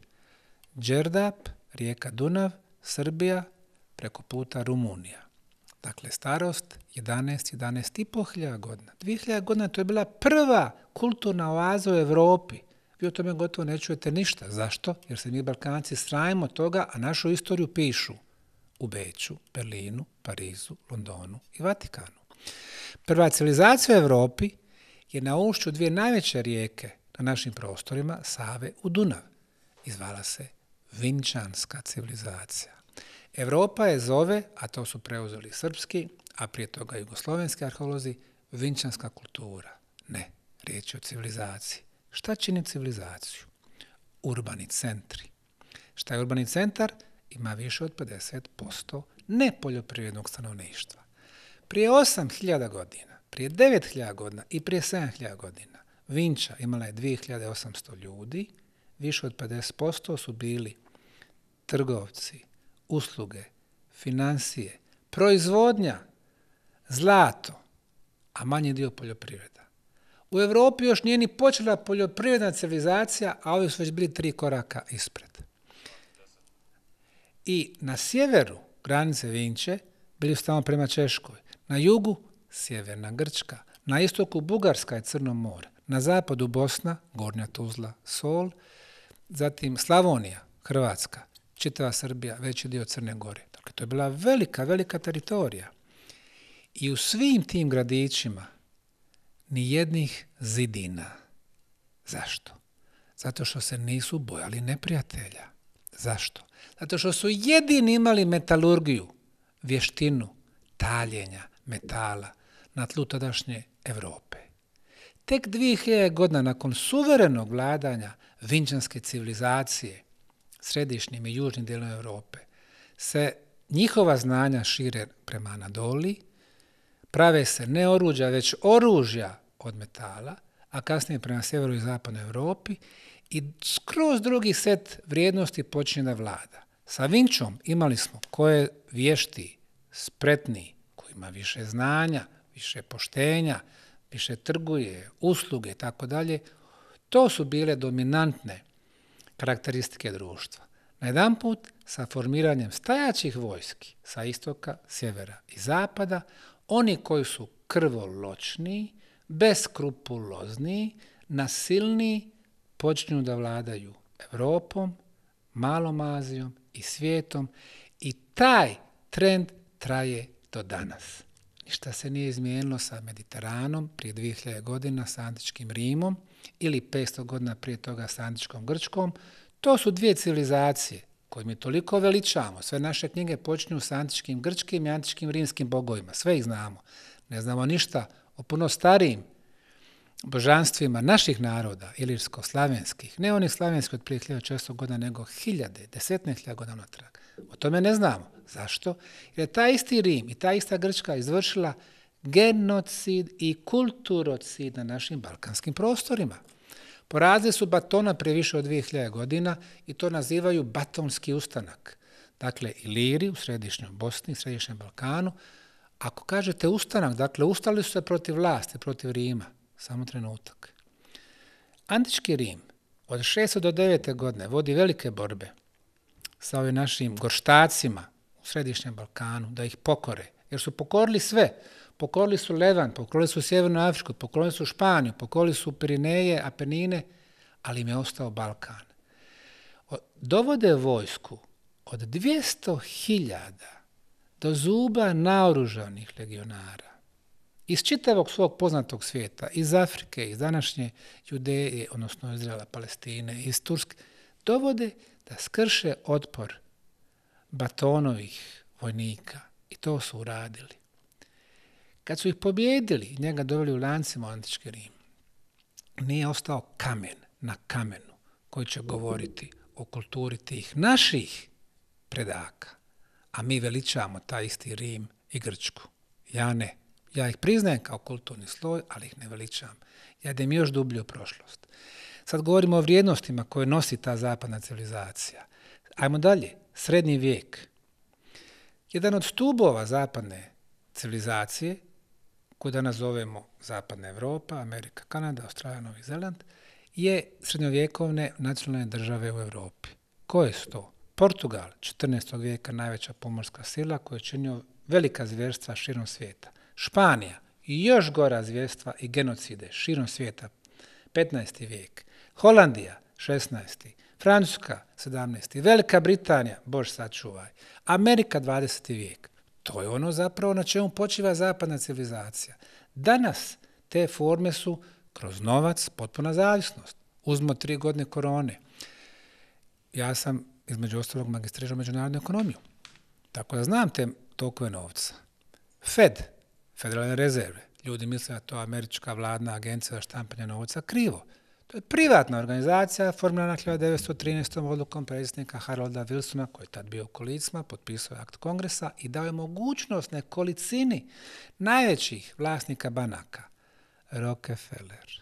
Đerdap, rijeka Dunav, Srbija, preko puta Rumunija. Dakle, starost jedanaest, jedanaest i pol hiljada godina. dvije hiljade godina to je bila prva kulturna oaza u Europi. Vi o tome gotovo ne čujete ništa. Zašto? Jer se mi Balkanci sramimo toga, a našu istoriju pišu u Beću, Berlinu, Parizu, Londonu i Vatikanu. Prva civilizacija u Europi je na ušću dvije najveće rijeke na našim prostorima, Save u Dunav. Izvala se Vinčanska civilizacija. Europa je zove, a to su preuzeli srpski, a prije toga jugoslovenski arheolozi, Vinčanska kultura. Ne, riječ je o civilizaciji. Šta čini civilizaciju? Urbani centri. Šta je urbani centar? Ima više od pedeset posto nepoljoprivrednog stanovništva. Prije osam hiljada godina, prije devet hiljada godina i prije sedam hiljada godina Vinča imala je dvije hiljade osamsto ljudi, više od pedeset posto su bili trgovci, usluge, financije, proizvodnja, zlato, a manji dio poljoprivreda. U Europi još nije ni počela poljoprivredna civilizacija, a ovi su već bili tri koraka ispred. I na sjeveru granice Vinče bili su tamo prema Češkoj, na jugu sjeverna Grčka, na istoku Bugarska i Crno more, na zapadu Bosna, Gornja Tuzla, Sol, zatim Slavonija, Hrvatska, čitava Srbija, veći dio Crne Gore. Dakle, to je bila velika, velika teritorija. I u svim tim gradićima ni jednih zidina. Zašto? Zato što se nisu bojali neprijatelja. Zašto? Zato što su jedini imali metalurgiju, vještinu, taljenja metala na tlu tadašnje Europe. Tek dvije hiljade godina nakon suverenog vladanja Vinčanske civilizacije, središnjim i južnim dijelom Europe, se njihova znanja šire prema Anadoliji, prave se ne oruđa, već oružja od metala, a kasnije prema sjeveru i zapadnoj Europi i skroz drugi set vrijednosti počinje da vlada. Sa Vinčom imali smo ko je vješti, spretniji, koji ima više znanja, više poštenja, više trguje, usluge i tako dalje. To su bile dominantne karakteristike društva. Najedanput, sa formiranjem stajaćih vojski sa istoka, sjevera i zapada, oni koji su krvoločniji, beskrupulozniji, nasilniji, počinju da vladaju Europom, Malom Azijom i svijetom i taj trend traje do danas. Ništa se nije izmijenilo sa Mediteranom prije dvije hiljade godina sa antičkim Rimom ili petsto godina prije toga sa antičkom Grčkom. To su dvije civilizacije koji mi toliko veličamo, sve naše knjige počinju s antičkim grčkim i antičkim rimskim bogovima, sve ih znamo. Ne znamo ništa o puno starijim božanstvima naših naroda, ilirsko-slavenskih, ne onih slavenskih od prije hiljadu četiristo godina, nego hiljade, desetne hiljada godina natrag. O tome ne znamo. Zašto? Jer je taj isti Rim i ta ista Grčka izvršila genocid i kulturocid na našim balkanskim prostorima. Porazili su Batona prije više od dvije hiljade godina i to nazivaju Batonski ustanak. Dakle, Iliri u središnjoj Bosni, središnjem Balkanu. Ako kažete ustanak, dakle, ustali su se protiv vlasti, protiv Rima. Samo trenutak. Antički Rim od šesto do devete godine vodi velike borbe sa ovim našim gorštacima u središnjem Balkanu, da ih pokore. Jer su pokorili sve. Pokorili su Levant, pokorili su Sjevernu Afriku, pokorili su Španiju, pokorili su Pirineje, Apenine, ali im je ostao Balkan. Dovode vojsku od dvjesto hiljada do zuba naoružanih legionara iz čitavog svog poznatog svijeta, iz Afrike, iz današnje Judeje, odnosno Izraela, Palestine, iz Turske, dovode da skrše otpor Batonovih vojnika. I to su uradili. Kad su ih pobjedili i njega doveli u lancima u antički Rim, nije ostao kamen na kamenu koji će govoriti o kulturi tih naših predaka. A mi veličamo taj isti Rim i Grčku. Ja ne. Ja ih priznajem kao kulturni sloj, ali ih ne veličam. Ja idem još dublje u prošlost. Sad govorimo o vrijednostima koje nosi ta zapadna civilizacija. Ajmo dalje. Srednji vijek. Jedan od stubova zapadne civilizacije, koju danas zovemo Zapadna Europa, Amerika, Kanada, Australija, Novi Zeland, je srednjovjekovne nacionalne države u Europi. Koje su to? Portugal, četrnaestog vijeka najveća pomorska sila koja je činio velika zvjerstva širom svijeta. Španija, još gora zvjerstva i genocide širom svijeta, petnaesti vijek. Holandija, šesnaesti. Francuska, sedamnaesti. Velika Britanija, Bož sačuvaj. Amerika, dvadeseti vijek. To je ono zapravo na čemu počiva zapadna civilizacija. Danas te forme su kroz novac potpuna zavisnost. Uzmo tri godine korone. Ja sam između ostalog magistrirao međunarodnu ekonomiju. Tako da znam te tokove novca. Fed, Federalne rezerve. Ljudi misle da to američka vladna agencija za štampanje novca. Krivo. To je privatna organizacija formirana hiljadu devetsto trinaestom odlukom predsjednika Harolda Wilsona, koji je tad bio u kolicima, potpisao je akt kongresa i dao je mogućnost nekolicini najvećih vlasnika banaka. Rockefeller.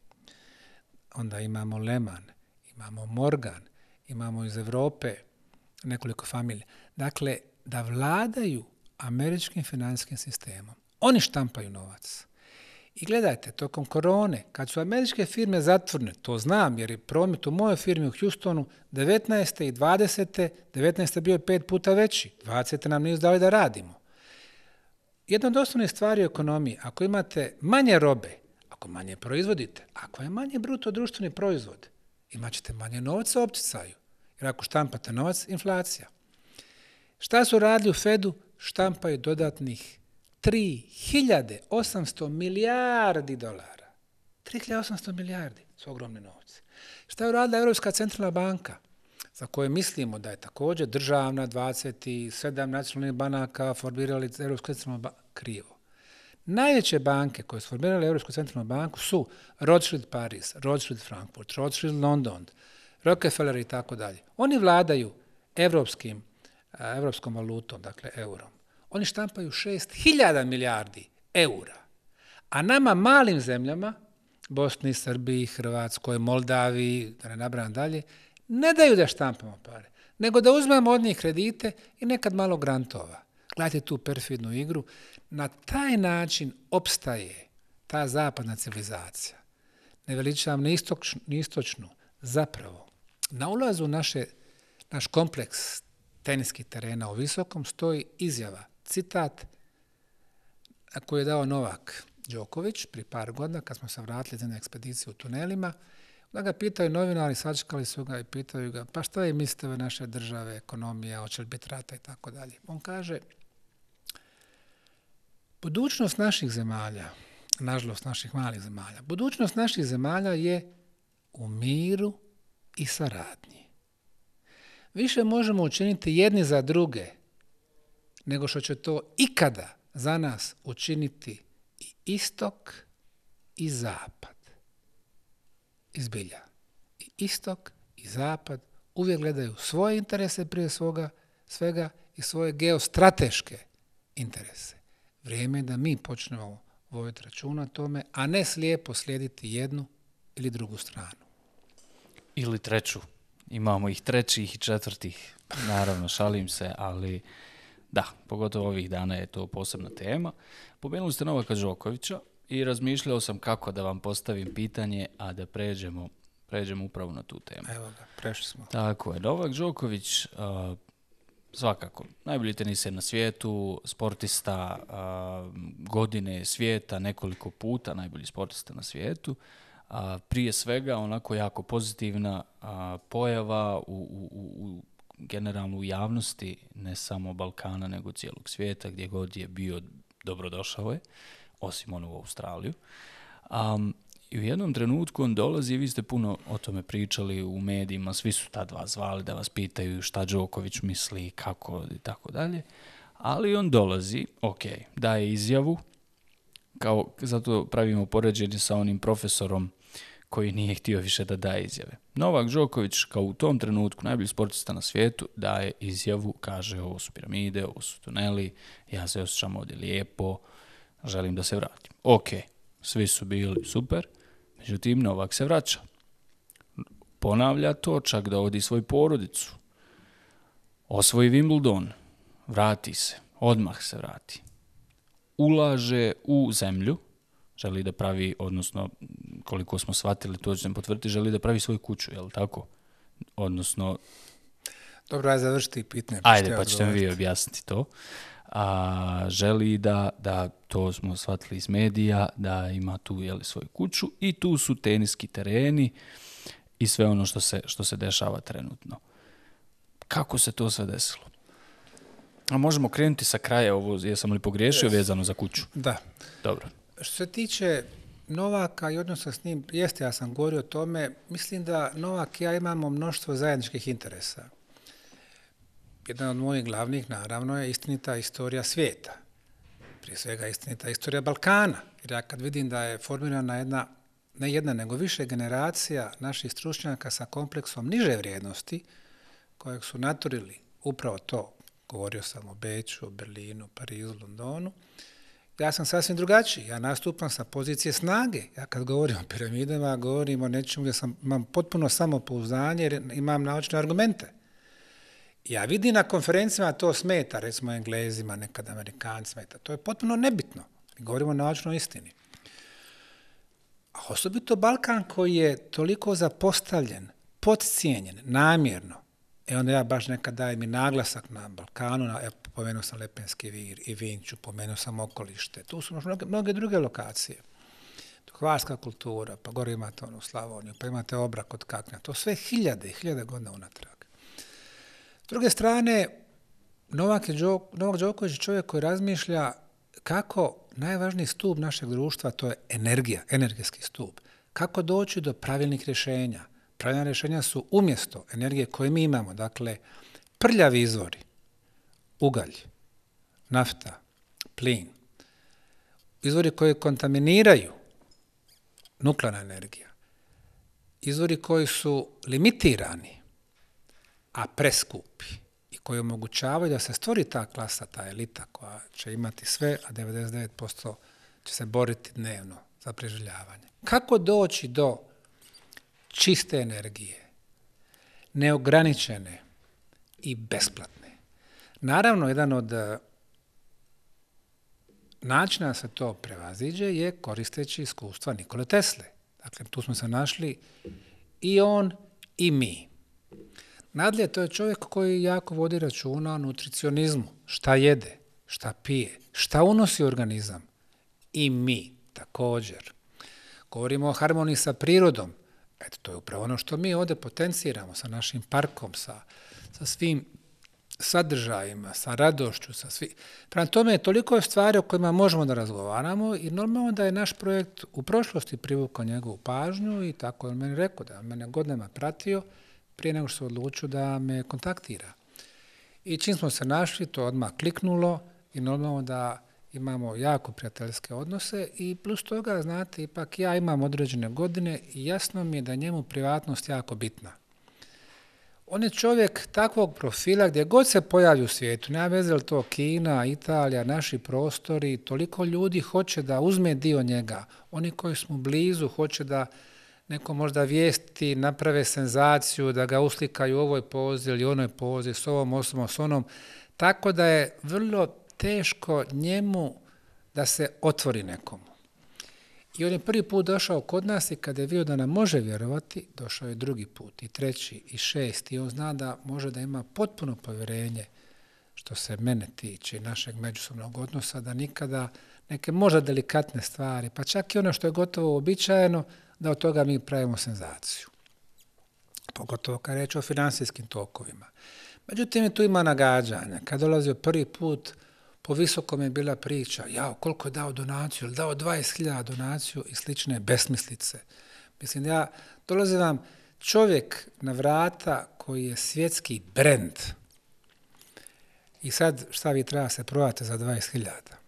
Onda imamo Lehman, imamo Morgan, imamo iz Europe nekoliko familija. Dakle, da vladaju američkim financijskim sistemom. Oni štampaju novac. I gledajte, tokom korone, kad su američke firme zatvorene, to znam jer je promet u mojoj firmi u Houstonu devetnaeste i dvadesete devetnaeste bio je pet puta veći, dvadesete nam nisu dali da radimo. Jedna od osnovnih stvari u ekonomiji, ako imate manje robe, ako manje proizvodite, ako je manje bruto društveni proizvod, imat ćete manje novca u opticaju. Jer ako štampate novac, inflacija. Šta su radili u Fedu? Štampaju dodatnih tri hiljade osamsto milijardi dolara. tri hiljade osamsto milijardi su ogromni novci. Šta je uradila Europska centralna banka, za koju mislimo da je također državna, dvadeset sedam nacionalnih banaka formirali Europsku centralnu banku? Krivo. Najveće banke koje su formirali Europsku centralnu banku su Rothschild Paris, Rothschild Frankfurt, Rothschild London, Rockefeller i tako dalje. Oni vladaju evropskim, evropskom valutom, dakle eurom. Oni štampaju šest hiljada milijardi eura. A nama malim zemljama, Bosni, Srbiji, Hrvatskoj, Moldaviji, da ne nabrajam dalje, ne daju da štampamo pare, nego da uzmemo od njih kredite i nekad malo grantova. Gledajte tu perfidnu igru. Na taj način opstaje ta zapadna civilizacija. Ne veličavam ni istočnu, ni istočnu. Zapravo, na ulazu naše, naš kompleks teniskih terena u Visokom stoji izjava, citat koji je dao Novak Đoković prije par godina kad smo se vratili za ekspediciju u tunelima. Da ga pitaju novinari, sačekali su ga i pitaju ga, pa šta je mislite ove naše države, ekonomija, hoće li biti rata i tako dalje. On kaže, budućnost naših zemalja, nažalost naših malih zemalja, budućnost naših zemalja je u miru i saradnji. više možemo učiniti jedni za druge nego što će to ikada za nas učiniti i istok i zapad. Izbilja. I istok i zapad uvijek gledaju svoje interese prije svoga, svega i svoje geostrateške interese. Vrijeme je da mi počnemo voditi računa o tome, a ne slijepo slijediti jednu ili drugu stranu. Ili treću. Imamo ih trećih i četvrtih. Naravno, šalim se, ali da, pogotovo ovih dana je to posebna tema. Pomenuli ste Novaka Đokovića i razmišljao sam kako da vam postavim pitanje, a da pređemo, pređemo upravo na tu temu. Evo ga, prešli smo. Tako je. Novak Đoković, uh, svakako, najbolji teniser na svijetu, sportista uh, godine svijeta, nekoliko puta najbolji sportista na svijetu. Uh, prije svega, onako jako pozitivna uh, pojava u, u, u generalno u javnosti, ne samo Balkana, nego cijelog svijeta, gdje god je bio, dobrodošao je, osim ono u Australiju. Um, I u jednom trenutku on dolazi, vi ste puno o tome pričali u medijima, svi su tad vas zvali da vas pitaju šta Đoković misli, kako i tako dalje, ali on dolazi, ok, daje izjavu, kao, zato pravimo poređenje sa onim profesorom koji nije htio više da daje izjave. Novak Đoković, kao u tom trenutku najbolji sportista na svijetu, daje izjavu, kaže ovo su piramide, ovo su tuneli, ja se osjećam ovdje lijepo, želim da se vratim. Ok, svi su bili super, međutim Novak se vraća. Ponavlja to, čak da odi svoju porodicu. Osvoji Wimbledon, vrati se, odmah se vrati. Ulaže u zemlju, želi da pravi, odnosno koliko smo shvatili, to ću potvrditi, želi da pravi svoju kuću, je li tako? Odnosno... Dobro, ajde završiti pitanje. Ajde, pa ćete vi objasniti to. A, želi da, da, to smo shvatili iz medija, da ima tu jeli, svoju kuću i tu su teniski tereni i sve ono što se, što se dešava trenutno. Kako se to sve desilo? A možemo krenuti sa kraja ovo, jesam li pogriješio yes. vezano za kuću? Da. Dobro. Što se tiče Novaka i odnosa s njim, jeste, ja sam govorio o tome, mislim da Novak i ja imamo mnoštvo zajedničkih interesa. Jedan od mojih glavnih, naravno, je istinita istorija svijeta. Prije svega istinita istorija Balkana. Jer ja kad vidim da je formirana jedna, ne jedna, nego više generacija naših stručnjaka sa kompleksom niže vrijednosti, kojeg su naturili upravo to, govorio sam o Beču, o Berlinu, Parizu, Londonu, ja sam sasvim drugačiji. Ja nastupam sa pozicije snage. Ja kad govorim o piramidama, govorim o nečemu gdje sam, imam potpuno samopouzdanje jer imam naučne argumente. Ja vidim na konferencijama to smeta, recimo Englezima, nekad Amerikanci smeta. To je potpuno nebitno. Govorimo o naučnoj istini. A osobito Balkan koji je toliko zapostavljen, podcijenjen, namjerno. E onda ja baš nekad dajem i naglasak na Balkanu, na, ja pomenuo sam Lepenski vir i Vinču, pomenuo sam okolište. Tu su mnoge, mnoge druge lokacije. Hvarska kultura, pa gore imate onu Slavoniju, pa imate Obrak od Kaknja. To sve hiljade i hiljade godina unatrag. S druge strane, Novak, Đok, Novak Đoković je čovjek koji razmišlja kako najvažniji stup našeg društva, to je energija, energetski stup. Kako doći do pravilnih rješenja. Pravilna rješenja su umjesto energije koje mi imamo, dakle, prljavi izvori, ugalj, nafta, plin, izvori koji kontaminiraju, nuklearna energija, izvori koji su limitirani, a preskupi i koji omogućavaju da se stvori ta klasa, ta elita koja će imati sve, a devedeset devet posto će se boriti dnevno za preživljavanje. Kako doći do čiste energije, neograničene i besplatne? Naravno, jedan od načina da se to prevaziđe je koristeći iskustva Nikole Tesle. Dakle, tu smo se našli i on i mi. Nadalje, to je čovjek koji jako vodi računa o nutricionizmu. Šta jede, šta pije, šta unosi u organizam. I mi također. Govorimo o harmoniji sa prirodom. Eto, to je upravo ono što mi ovdje potenciramo sa našim parkom, sa, sa svim sadržajima, sa radošću, sa svi. Prema tome je toliko stvari o kojima možemo da razgovaramo i normalno da je naš projekt u prošlosti privukao njegovu pažnju i tako je on meni rekao da je mene godinama pratio prije nego što se odlučio da me kontaktira. I čim smo se našli, to odmah kliknulo i normalno da imamo jako prijateljske odnose i plus toga, znate, ipak ja imam određene godine i jasno mi je da je njemu privatnost jako bitna. On je čovjek takvog profila gdje god se pojavi u svijetu, nema veze li to Kina, Italija, naši prostori, toliko ljudi hoće da uzme dio njega. Oni koji su mu blizu hoće da neko možda vijesti, naprave senzaciju, da ga uslikaju u ovoj pozi ili onoj pozi, s ovom osobom, s onom. Tako da je vrlo teško njemu da se otvori nekomu. I on je prvi put došao kod nas i kada je vidio da nam može vjerovati, došao je drugi put, i treći, i šesti. I on zna da može da ima potpuno povjerenje što se mene tiče i našeg međusobnog odnosa, da nikada neke možda delikatne stvari, pa čak i ono što je gotovo uobičajeno, da od toga mi pravimo senzaciju. Pogotovo kad je reč o financijskim tokovima. Međutim, tu ima nagađanja. Kad dolazio prvi put, po Visokom je bila priča, jao, koliko je dao donaciju, ili dao dvadeset hiljada donaciju i slične besmislice. Mislim, ja dolazim vam čovjek na vrata koji je svjetski brend. I sad šta vi treba se prodati za dvadeset hiljada?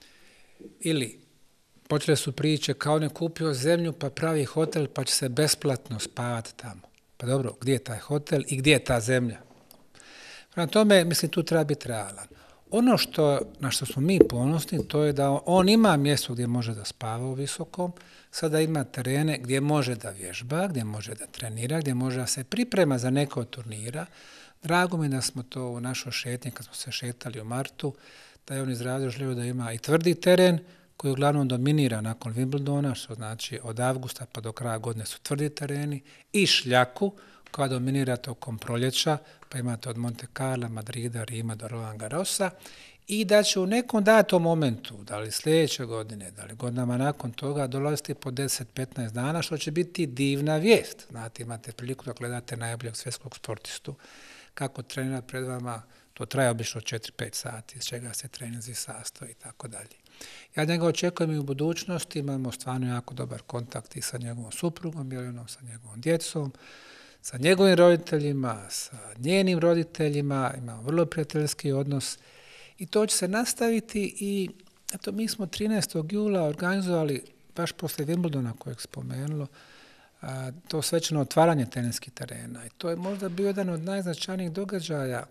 Ili počele su priče kao on je kupio zemlju pa pravi hotel pa će se besplatno spavati tamo. Pa dobro, gdje je taj hotel i gdje je ta zemlja? Prema tome, mislim, tu treba biti realan. Ono što, na što smo mi ponosni, to je da on ima mjesto gdje može da spava u Visokom, sada ima terene gdje može da vježba, gdje može da trenira, gdje može da se priprema za neko od turnira. Drago mi da smo to u našoj šetnji, kad smo se šetali u martu, da je on izrazio želju da ima i tvrdi teren, koji uglavnom dominira nakon Wimbledona, što znači od avgusta pa do kraja godine su tvrdi tereni, i šljaku, koja dominira tokom proljeća, pa imate od Monte Carla, Madrida, Rima do Roland Garrosa, i da će u nekom datom momentu, da li sljedeće godine, da li godinama nakon toga, dolaziti po deset do petnaest dana, što će biti divna vijest. Znate, imate priliku da gledate najboljeg svjetskog sportistu, kako trenira pred vama, to traje obično četiri do pet sati, iz čega se treninzi sastoji i tako dalje. Ja njega očekujem i u budućnosti, imamo stvarno jako dobar kontakt i sa njegovom suprugom, Jelenom, sa njegovom djecom, sa njegovim roditeljima, sa njenim roditeljima, imamo vrlo prijateljski odnos i to će se nastaviti. I eto, mi smo trinaestog jula organizovali, baš poslije Wimbledona kojeg spomenulo, a, to svečano otvaranje teniskih terena. I to je možda bio jedan od najznačajnijih događaja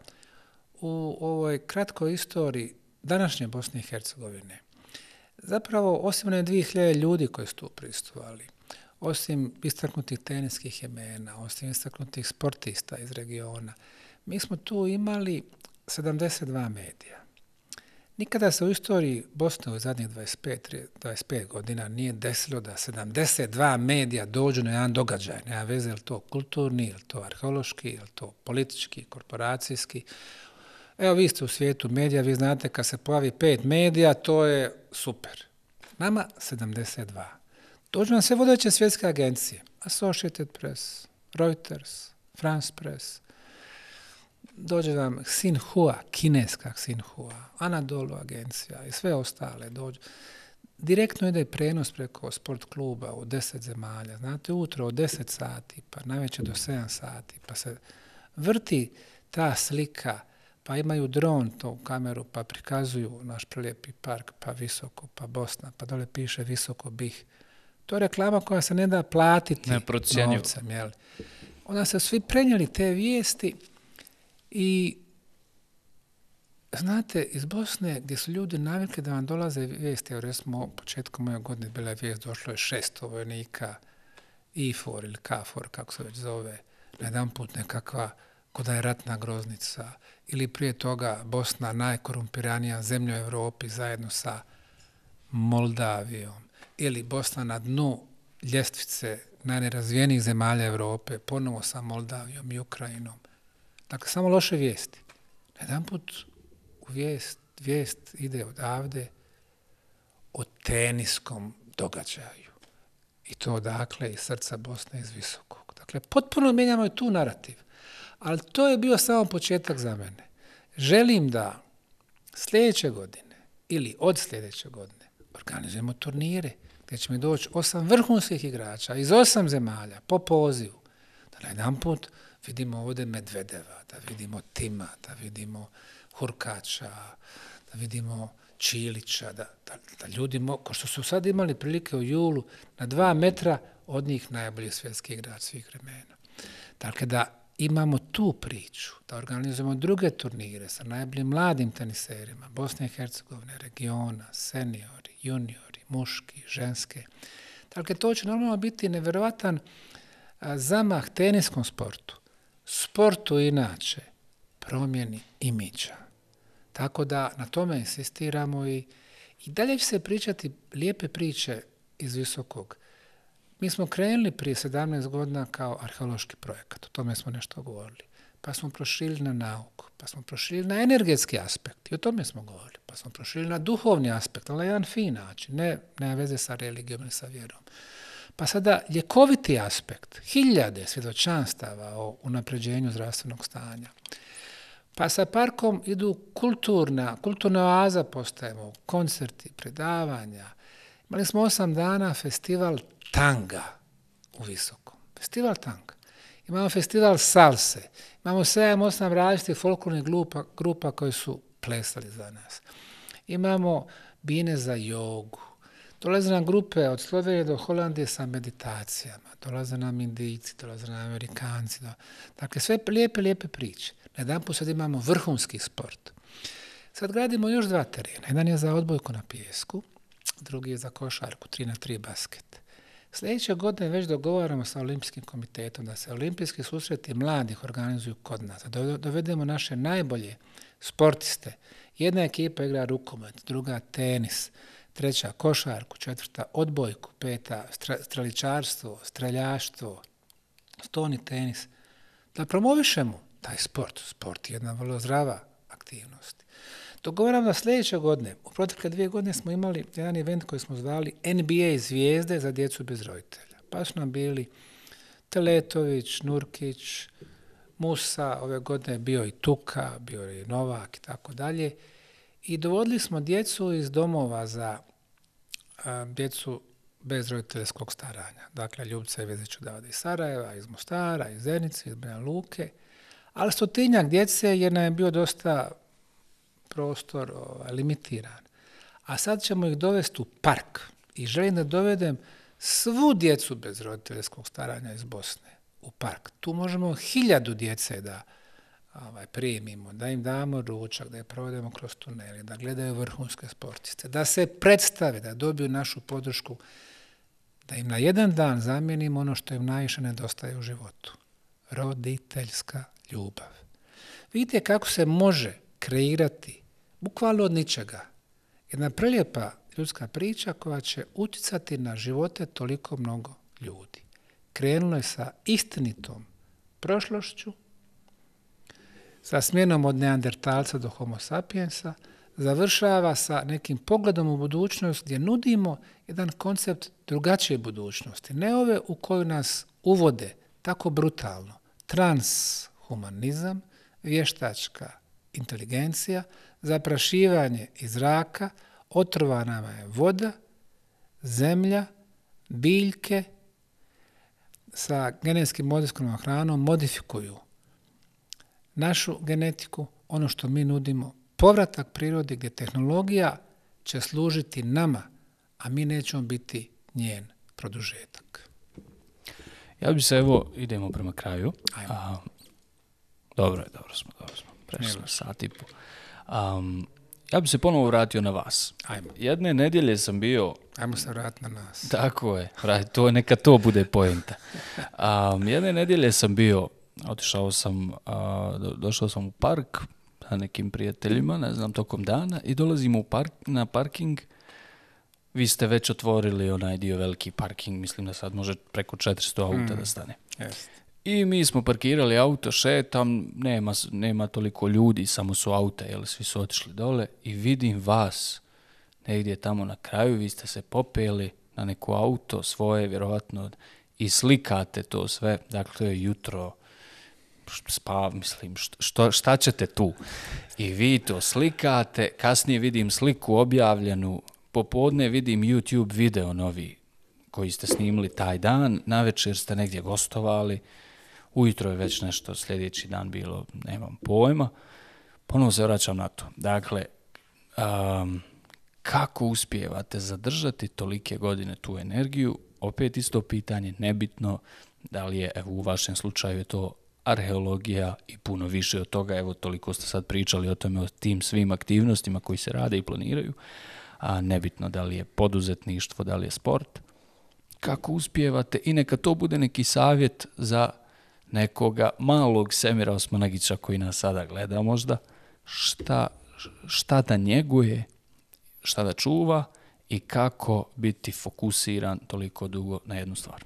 u ovoj kratkoj istoriji današnje Bosne i Hercegovine. Zapravo, osim one dvije hiljade ljudi koji su tu prisustvovali, osim istaknutih teniskih imena, osim istaknutih sportista iz regiona, mi smo tu imali sedamdeset dva medija. Nikada se u istoriji Bosne u zadnjih dvadeset pet, dvadeset pet godina nije desilo da sedamdeset dva medija dođu na jedan događaj. Nema veze, je li to kulturni, je li to arheološki, je li to politički, korporacijski. Evo, vi ste u svijetu medija, vi znate kad se pojavi pet medija, to je super. Nama sedamdeset dva. Dođu nam sve vodeće svjetske agencije. Associated Press, Reuters, France Press. Dođe vam Xinhua, kineska Xinhua, Anadolu agencija i sve ostale dođu. Direktno ide prenos preko sport kluba u deset zemalja. Znate, ujutro od deset sati, pa navečer do sedam sati, pa se vrti ta slika, pa imaju dron to kameru, pa prikazuju naš prelijepi park, pa Visoko, pa Bosna, pa dole piše Visoko Bih. To je reklama koja se ne da platiti novcem. Jel? Onda se svi prenijeli te vijesti i znate, iz Bosne gdje su ljudi navikli da vam dolaze vijesti, evo recimo početkom moje godine bila je vijest, došlo je šesto vojnika I F O R ili K F O R, kako se već zove, na jedan put nekakva koda je ratna groznica, ili prije toga Bosna najkorumpiranija zemlja u Europi zajedno sa Moldavijom, ili Bosna na dnu ljestvice najnerazvijenijih zemalja Europe, ponovo sa Moldavijom i Ukrajinom. Dakle, samo loše vijesti. Jedan put u vijest, vijest ide odavde o teniskom događaju. I to odakle iz srca Bosne, iz Visokog. Dakle, potpuno mijenjamo i tu narativ. Ali to je bio samo početak za mene. Želim da sljedeće godine ili od sljedeće godine organizujemo turnire gdje će mi doći osam vrhunskih igrača iz osam zemalja po pozivu. Da na jedan put vidimo ovdje Medvedeva, da vidimo Tima, da vidimo Hurkača, da vidimo Čilića, da, da, da ljudi, mo, ko što su sad imali prilike u julu, na dva metra od njih najbolji svjetski igrač svih vremena. Dakle, da imamo tu priču, da organizujemo druge turnire sa najboljim mladim teniserima, Bosne i Hercegovine, regiona, seniori, juniori, muški, ženske. Dakle, to će normalno biti nevjerovatan a, zamah teniskom sportu, sportu inače, promjeni imidža. Tako da na tome insistiramo i, i dalje će se pričati lijepe priče iz Visokog. Mi smo krenuli prije sedamnaest godina kao arheološki projekat, o tome smo nešto govorili. Pa smo proširili na nauku, pa smo proširili na energetski aspekt i o tome smo govorili. Pa smo proširili na duhovni aspekt, ali na jedan fin način, ne, nema veze sa religijom ili sa vjerom. Pa sada ljekoviti aspekt, hiljade svjedočanstava o unapređenju zdravstvenog stanja. Pa sa parkom idu kulturna, kulturna oaza postajemo, koncerti, predavanja. Imali smo osam dana festival tanga u Visokom. Festival tanga. Imamo festival salse. Imamo sedam, osam različitih folklornih grupa, grupa koji su plesali za nas. Imamo bine za jogu. Dolaze nam grupe od Slovenije do Holandije sa meditacijama. Dolaze nam Indijci, dolaze nam Amerikanci. Do... Dakle, sve lijepe, lijepe priče. Na jedan put sad imamo vrhunski sport. Sad gradimo još dva terena. Jedan je za odbojku na pijesku, drugi je za košarku, tri na tri basket. Sljedeće godine već dogovaramo sa Olimpijskim komitetom da se olimpijski susreti mladih organizuju kod nas. Da dovedemo naše najbolje sportiste. Jedna ekipa igra rukomet, druga tenis, treća košarku, četvrta odbojku, peta streličarstvo, streljaštvo, stoni tenis. Da promovišemo taj sport. Sport je jedna vrlo zdrava aktivnost. Dogovaram da sljedeće godine, u protekle dvije godine smo imali jedan event koji smo zvali N B A zvijezde za djecu bez roditelja. Pa su nam bili Teletović, Nurkić, Musa, ove godine je bio i Tuka, bio je i Novak i tako dalje. I dovodili smo djecu iz domova za a, djecu bez roditeljskog staranja. Dakle, Ljubica i Veziću Davada iz Sarajeva, iz Mostara, iz Zenice, iz Banja Luke. Ali stotinjak djece jer nam je bio dosta prostor o, limitiran. A sad ćemo ih dovesti u park. I želim da dovedem svu djecu bez roditeljskog staranja iz Bosne u park. Tu možemo hiljadu djece da ovaj, primimo, da im damo ručak, da je provedemo kroz tunele, da gledaju vrhunske sportiste, da se predstave, da dobiju našu podršku, da im na jedan dan zamijenimo ono što im najviše nedostaje u životu. Roditeljska ljubav. Vidite kako se može kreirati, bukvalno od ničega, jedna prelijepa ljudska priča koja će utjecati na živote toliko mnogo ljudi. Krenulo je sa istinitom prošlošću, sa smjenom od neandertalca do homo sapiensa, završava sa nekim pogledom u budućnost gdje nudimo jedan koncept drugačije budućnosti, ne ove u koju nas uvode tako brutalno. Transhumanizam, vještačka inteligencija, zaprašivanje iz zraka, otrovana nam je voda, zemlja, biljke sa genetskim modifikovanom hranom modifikuju našu genetiku, ono što mi nudimo, povratak prirodi gdje tehnologija će služiti nama, a mi nećemo biti njen produžetak. Ja bi se, evo, idemo prema kraju. Ajmo. A, dobro je, dobro smo, dobro smo. Prešli sat i po. Um, ja bi se ponovo vratio na vas. Ajmo. Jedne nedjelje sam bio... Ajmo se vratiti na nas. Tako je, to, neka to bude poenta. Um, jedne nedjelje sam bio, otišao sam, uh, do, došao sam u park sa nekim prijateljima, ne znam, tokom dana i dolazimo u park, na parking. Vi ste već otvorili onaj dio veliki parking, mislim da sad može preko četiristo auta mm. da stane. Yes. I mi smo parkirali auto, šetam, nema, nema toliko ljudi, samo su auta, jel, svi su otišli dole i vidim vas negdje tamo na kraju, vi ste se popeli na neku auto svoje, vjerovatno, i slikate to sve, dakle, to je jutro, spa, mislim, što, šta ćete tu? I vi to slikate, kasnije vidim sliku objavljenu, popodne vidim YouTube video novi koji ste snimili taj dan, navečer ste negdje gostovali, ujutro je već nešto sljedeći dan bilo, nemam pojma, ponovo se vraćam na to. Dakle, um, kako uspijevate zadržati tolike godine tu energiju? Opet isto pitanje, nebitno da li je, evo u vašem slučaju je to arheologija i puno više od toga, evo toliko ste sad pričali o tome, o tim svim aktivnostima koji se rade i planiraju, a nebitno da li je poduzetništvo, da li je sport. Kako uspijevate i neka to bude neki savjet za nekoga malog Semira Osmanagića koji nas sada gleda možda, šta, šta da njeguje, šta da čuva i kako biti fokusiran toliko dugo na jednu stvar.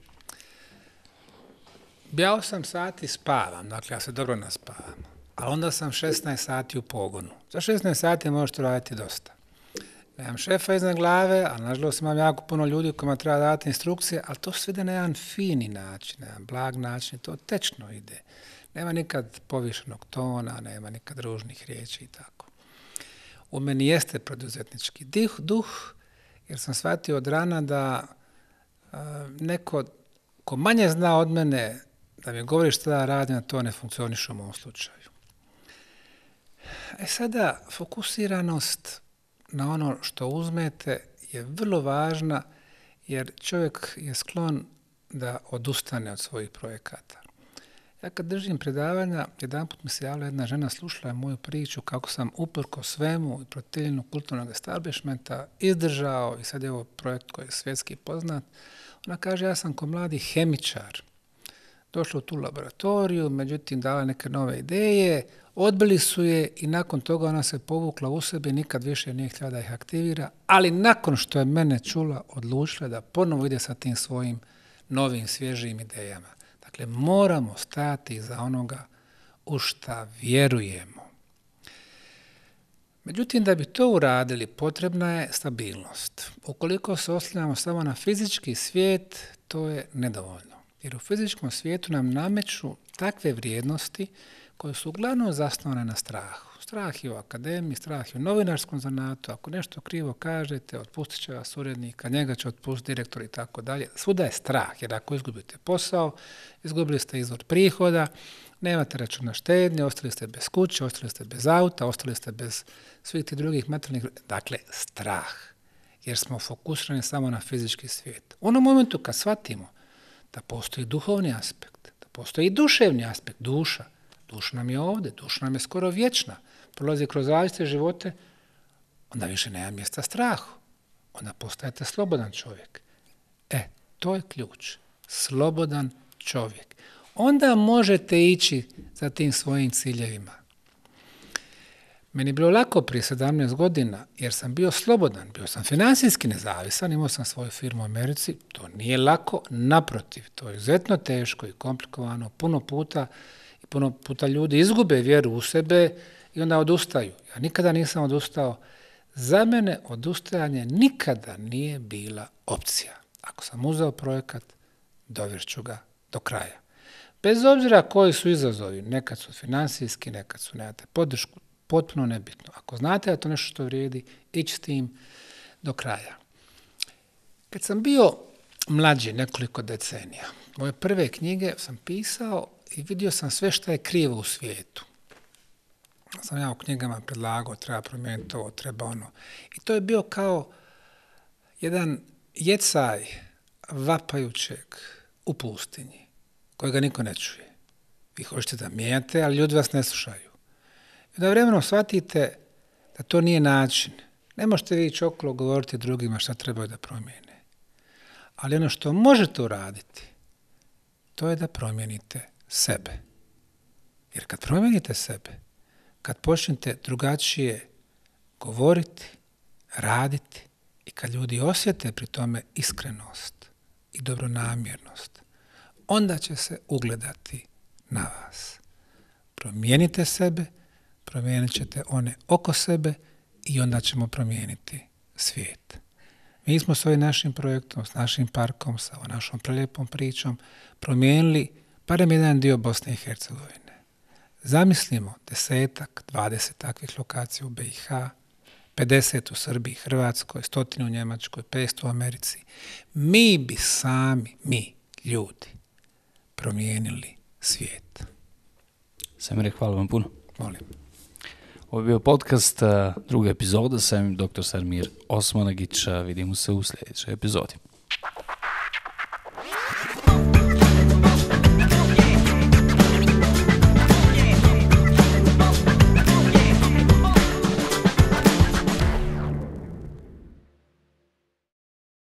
Ja osam sati spavam, dakle ja se dobro naspavam, ali onda sam šesnaest sati u pogonu. Za šesnaest sati možete raditi dosta. Nemam šefa iznad glave, ali nažalost imam jako puno ljudi kojima treba dati instrukcije, ali to sve ide na jedan fini način, na jedan blag način, to tečno ide. Nema nikad povišenog tona, nema nikad ružnih riječi i tako. U meni jeste poduzetnički duh, duh jer sam shvatio od rana da uh, neko ko manje zna od mene da mi govori šta da radim, a to ne funkcioniše u mom slučaju. E sada, fokusiranost na ono što uzmete je vrlo važna jer čovjek je sklon da odustane od svojih projekata. Ja kad držim predavanja, jedanput mi se javila jedna žena, slušala je moju priču kako sam uprko svemu i protivljenju kulturnog establishmenta izdržao i sad je ovo projekt koji je svjetski poznat. Ona kaže, ja sam ko mladi hemičar došla u tu laboratoriju, međutim dala neke nove ideje, odbili su je i nakon toga ona se povukla u sebe i nikad više nije htjela da ih aktivira, ali nakon što je mene čula, odlučila da ponovo ide sa tim svojim novim, svježim idejama. Dakle, moramo stati iza onoga u šta vjerujemo. Međutim, da bi to uradili, potrebna je stabilnost. Ukoliko se oslanjamo samo na fizički svijet, to je nedovoljno. Jer u fizičkom svijetu nam nameću takve vrijednosti koje su uglavnom zasnovane na strahu. Strah je u akademiji, strah je u novinarskom zanatu, ako nešto krivo kažete, otpustit će vas urednika, njega će otpustiti direktor i tako dalje. Svuda je strah, jer ako izgubite posao, izgubili ste izvor prihoda, nemate račun na štednje, ostali ste bez kuće, ostali ste bez auta, ostali ste bez svih tih drugih materijalnih... Dakle, strah, jer smo fokusirani samo na fizički svijet. U onom momentu kad shvatimo da postoji duhovni aspekt, da postoji i duševni aspekt, duša, duša nam je ovdje, duša nam je skoro vječna, prolazi kroz različite živote, onda više nema mjesta strahu. Onda postajete slobodan čovjek. E, to je ključ. Slobodan čovjek. Onda možete ići za tim svojim ciljevima. Meni je bilo lako prije sedamnaest godina, jer sam bio slobodan, bio sam financijski nezavisan, imao sam svoju firmu u Americi, to nije lako, naprotiv, to je izuzetno teško i komplikovano, puno puta i puno puta ljudi izgube vjeru u sebe i onda odustaju. Ja nikada nisam odustao. Za mene odustajanje nikada nije bila opcija. Ako sam uzeo projekat, dovešću ga do kraja. Bez obzira koji su izazovi, nekad su financijski, nekad su nemate podršku, potpuno nebitno. Ako znate da to nešto što vrijedi, ići s tim do kraja. Kad sam bio mlađi nekoliko decenija, moje prve knjige sam pisao i vidio sam sve što je krivo u svijetu. Sam ja u knjigama predlagao, treba promijeniti ovo, treba ono. I to je bio kao jedan jecaj vapajućeg u pustinji, kojega niko ne čuje. Vi hoćete da mijenjate, ali ljudi vas ne slušaju. I da vremenom shvatite da to nije način. Ne možete vi ići okolo govoriti drugima šta trebaju da promijene. Ali ono što možete uraditi, to je da promijenite sebe. Jer kad promijenite sebe, kad počnete drugačije govoriti, raditi i kad ljudi osjete pri tome iskrenost i dobronamjernost, onda će se ugledati na vas. Promijenite sebe, promijenit ćete one oko sebe i onda ćemo promijeniti svijet. Mi smo s ovim našim projektom, s našim parkom, sa ovom našom prelijepom pričom promijenili barem jedan dio Bosne i Hercegovine. Zamislimo desetak, dvadeset takvih lokacija u B i H, pedeset u Srbiji, Hrvatskoj, stotinu u Njemačkoj, petsto u Americi. Mi bi sami, mi, ljudi, promijenili svijet. Samire, hvala vam puno. Molim. Ovo je bio podcast, druga epizoda, sam doktor Samir Osmanagić. Vidimo se u sljedećoj epizodi.